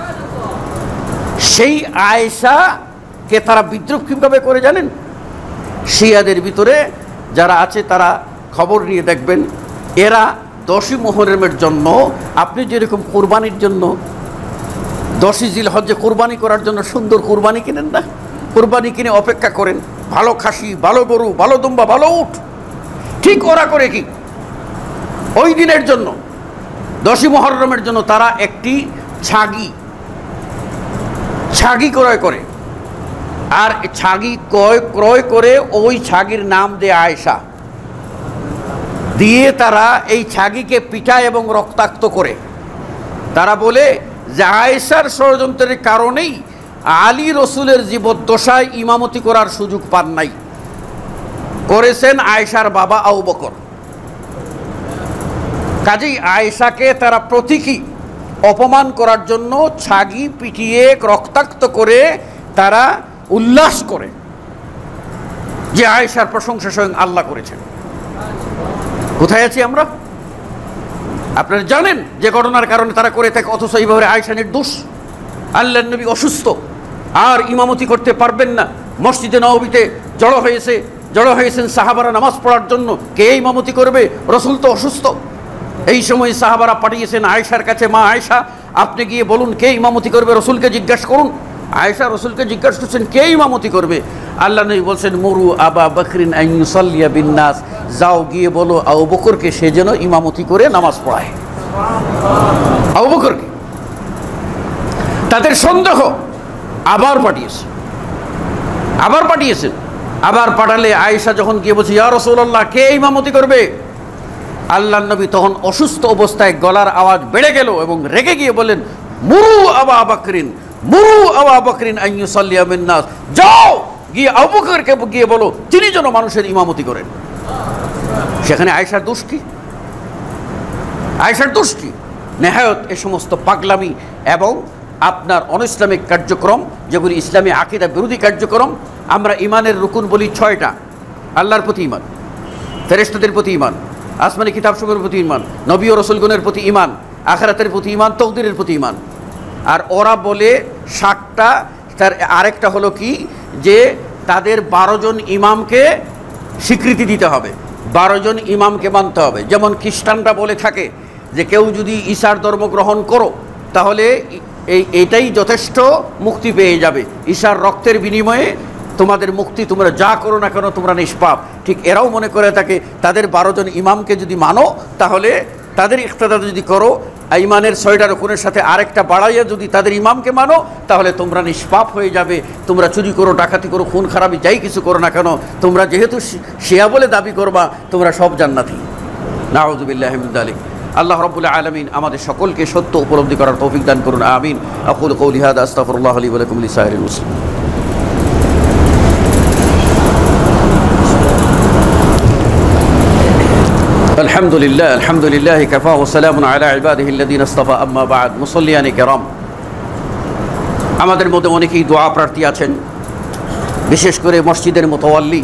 A: সেই আয়েশাকে তারা বিদ্রুপ কিভাবে করে জানেন? শিয়াদের ভিতরে যারা আছে তারা খবর নিয়ে দেখবেন, এরা দশই মুহররমের জন্য, আপনি যেরকম কোরবানির জন্য দশই জিলহজ্জে কোরবানি করার জন্য সুন্দর কোরবানি কিনেন না, কোরবানি কিনে অপেক্ষা করেন, ভালো খাসি, ভালো গরু, ভালো দুম্বা, ভালো উট, ঠিক ওরা করে কি ওই দিনের জন্য দশই মুহররমের জন্য তারা একটি ছাগি ছাগি ক্রয় করে, আর ছাগি ক্রয় ক্রয় করে ওই ছাগির নাম দেয় আয়েশা, দিয়ে তারা এই ছাগিকে পিটায় এবং রক্তাক্ত করে। তারা বলে যে আয়েশার ষড়যন্ত্রের কারণেই আলী রসুলের জীবদ্দশায় ইমামতি করার সুযোগ পান নাই, করেছেন আয়েশার বাবা আবু বকর। কাজেই আয়েশাকে তারা প্রতীকী অপমান করার জন্য ছাগি পিটিয়ে রক্তাক্ত করে তারা উল্লাস করে যে আয়েশার প্রশংসা স্বয়ং আল্লাহ করেছেন। কোথায় আছি আমরা? আপনারা জানেন যে ঘটনার কারণে তারা করে থাকে, অথচ এইভাবে আয়েশা নির্দোষ। আল্লাহর নবী অসুস্থ, আর ইমামতি করতে পারবেন না। মসজিদে নববীতে জড়ো হয়েছে জড়ো হয়েছেন সাহাবারা নামাজ পড়ার জন্য। কে ইমামতি করবে? রসুল তো অসুস্থ। এই সময় সাহাবারা পাঠিয়েছেন আয়েশার কাছে, মা আয়েশা আপনি গিয়ে বলুন কে ইমামতি করবে, রসুলকে জিজ্ঞাসা করুন। আয়েশা রসুলকে জিজ্ঞাসা করছেন কে ইমামতি করবে। আল্লাহ নবী বলছেন মুরু আবা বকরিন আন ইউসাল্লিয়া বিন্নাস, যাও গিয়ে বলো আবু বকরকে সে যেন ইমামতি করে নামাজ পড়ায়। আবু বকরকে তাদের সন্দেহ আবার পাঠিয়েছে আবার পাঠিয়েছেন আবার পাঠালে আয়েশা যখন গিয়ে বলছে ইয়া রাসূলুল্লাহ কে ইমামতি করবে, আল্লাহ নবী তখন অসুস্থ অবস্থায় গলার আওয়াজ বেড়ে গেল এবং রেগে গিয়ে বলেন মুরু আবা বকরিন মুরু আবা বকরিন আন ইউসাল্লিয়া বিন্নাস, যাও গিয়ে আবু বকরকে গিয়ে বলো তিনি যেন মানুষের ইমামতি করেন। সেখানে আয়েশার দোষ কি? আয়েশার দোষ কি? নেহায়ত এ সমস্ত পাগলামি এবং আপনার অনইসলামিক কার্যক্রম, যেগুলি ইসলামী আকীদা বিরোধী কার্যক্রম। আমরা ইমানের রুকুন বলি ছয়টা: আল্লাহর প্রতি ইমান, ফেরেশতাদের প্রতি ইমান, আসমানি কিতাবসমূহের প্রতি ইমান, নবী ও রাসূলগণের প্রতি ইমান, আখিরাতের প্রতি ইমান, তকদীরের প্রতি ইমান। আর ওরা বলে ষাটটা। তার আরেকটা হলো কি যে তাদের বারো জন ইমামকে স্বীকৃতি দিতে হবে, বারো জন ইমামকে মানতে হবে। যেমন খ্রিস্টানরা বলে থাকে যে কেউ যদি ঈসার ধর্ম গ্রহণ করো তাহলে এই এটাই যথেষ্ট, মুক্তি পেয়ে যাবে, ঈসার রক্তের বিনিময়ে তোমাদের মুক্তি, তোমরা যা করো না কেন তোমরা নিষ্পাপ। ঠিক এরাও মনে করে থাকে তাদের বারো জন ইমামকে যদি মানো তাহলে তাদের ইখতিদা যদি করো, ইমানের ছয়টা রুকুনের সাথে আরেকটা বাড়াইয়া যদি তাদের ইমামকে মানো তাহলে তোমরা নিষ্পাপ হয়ে যাবে। তোমরা চুরি করো, ডাকাতি করো, খুন খারাপি যাই কিছু করো না কেন, তোমরা যেহেতু শিয়া বলে দাবি করবা তোমরা সব জান্নাতি। নাউযু বিল্লাহি মিন যালিক। আল্লাহ রাব্বুল আলামিন আমাদের সকলকে সত্য উপলব্ধি করার তৌফিক দান করুন, আমিন। আকুলু কওলি হাযা আস্তাগফিরুল্লাহ লি ওয়া লাকুম লিসাইরিল মুসলিমিন। আলহামদুলিল্লাহ আলহামদুলিল্লাহ কাফা ওয়া সালামুন আলা ইবাদিহি আল্লাযীনা ইসতাফা, আম্মা বা'দ। মুসাল্লিয়ানে কেরাম, আমাদের মধ্যে অনেকেই দোয়া প্রার্থী আছেন, বিশেষ করে মসজিদের মুতাওয়াল্লি।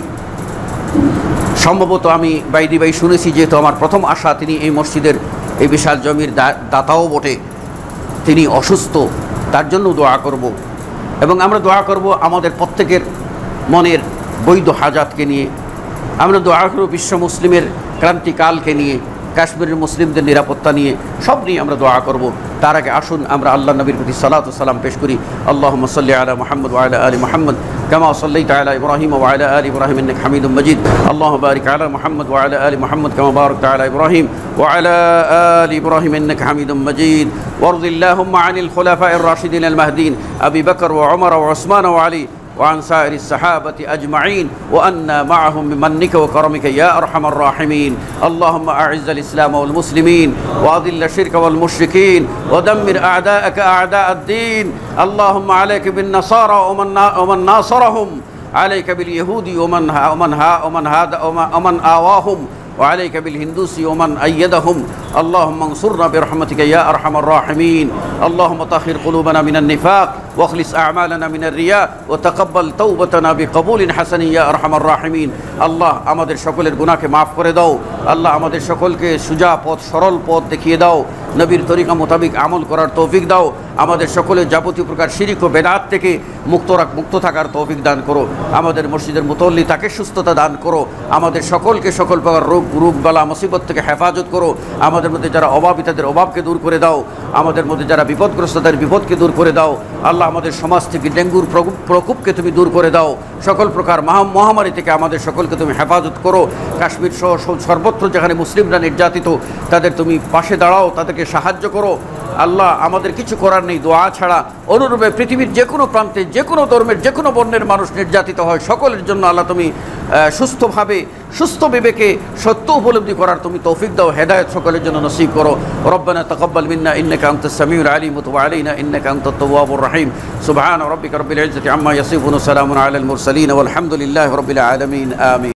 A: সম্ভবত আমি বাইদি ভাই শুনেছি, যেহেতু আমার প্রথম আশা, তিনি এই মসজিদের এই বিশাল জমির দাতাও বটে, তিনি অসুস্থ, তার জন্য দোয়া করব। এবং আমরা দোয়া করব আমাদের প্রত্যেকের মনের বৈধ হাজাতকে নিয়ে। আমরা দোয়া করব বিশ্ব মুসলিমের ক্রান্তিকালকে নিয়ে, কাশ্মীরের মুসলিমদের নিরাপত্তা নিয়ে, সব নিয়ে আমরা দোয়া করব। তার আগে আসুন আমরা আল্লাহ নবীর প্রতি সালাতু সালাম পেশ করি। আল্লাহুম্মা সাল্লি আলা মুহাম্মদ ওয়া আলা আলি মুহাম্মদ কামা সাল্লাইতা আলা ইব্রাহিম ওয়া আলা আলি ইব্রাহিম ইন্নাকা হামিদুম মাজিদ। আল্লাহুম্মা বারিক আলা মুহাম্মদ ওয়া আলা আলি মুহাম্মদ কামা বারাকতা আলা ইব্রাহিম ওয়া আলা আলি ইব্রাহিম ইন্নাকা হামিদুম মাজিদ। ওয়ারদিল্লাহুম্মা আনিল খুলাফা'iর রাশিদিন আল মাহদিন আবি বকর ওয়া উমর ওয়া উসমান ওয়া আলী وعن سائر الصحابة أجمعين وأنا معهم بمنك وكرمك يا أرحم الراحمين. اللهم أعز الإسلام والمسلمين وأذل الشرك والمشركين ودمر أعداءك أعداء الدين. اللهم عليك بالنصارى ومن ومن ناصرهم، عليك باليهود ومن ومن ومن هذا ومن آواهم، وعليك بالهندوس ومن أيدهم. اللهم انصرنا برحمتك يا أرحم الراحمين. اللهم طهر قلوبنا من النفاق واخلص أعمالنا من الرياء وتقبل توبتنا بقبول حسن يا أرحم الراحمين. আল্লাহ আমাদের সকলের গুনাহকে মাফ করে দাও। আল্লাহ আমাদের সকলকে সুজা পথ, সরল পথ দেখিয়ে দাও। নবীর তরিকা মোতাবিক আমল করার তৌফিক দাও। আমাদের সকলের যাবতীয় প্রকার শিরিক ও বেদাত থেকে মুক্ত রাখ মুক্ত থাকার তৌফিক দান করো। আমাদের মসজিদের মুতল্লি তাকে সুস্থতা দান করো। আমাদের সকলকে সকল প্রকার রোগ রোগ বালা মুসিবত থেকে হেফাজত করো। আমাদের মধ্যে যারা অভাবী তাদের অভাবকে দূর করে দাও। আমাদের মধ্যে যারা বিপদগ্রস্ত তাদের বিপদকে দূর করে দাও। আল্লাহ আমাদের সমাজ থেকে ডেঙ্গুর প্রকোপকে তুমি দূর করে দাও। সকল প্রকার মহামারী থেকে আমাদের সকলকে তুমি হেফাজত করো। কাশ্মীর সহ সর্বত্র যেখানে মুসলিমরা নির্যাতিত তাদের তুমি পাশে দাঁড়াও, তাদেরকে সাহায্য করো। আল্লাহ আমাদের কিছু করার নেই দোয়া ছাড়া। অনুরূপে পৃথিবীর যে কোনো প্রান্তে যে কোনো ধর্মের যে কোনো বর্ণের মানুষ নির্যাতিত হয়, সকলের জন্য আল্লাহ তুমি সুস্থভাবে সুস্থ বিবেকে সত্য উপলব্ধি করার তুমি তৌফিক দাও। হেদায়েত সকলের জন্য নসিব করো। রব্বানা তাকাব্বাল মিন্না ইন্নাকা আনতাস সামিউল আলিম ওয়া তুব আলাইনা ইন্নাকা আনতাত তাওয়াবুর রহিম। সুবহানা রাব্বিকা রাব্বিল ইজ্জাতি আম্মা ইয়াসিফুন ওয়া সালামুন আলাল মুরসালিন ওয়াল হামদুলিল্লাহি রাব্বিল আলামিন। আমিন।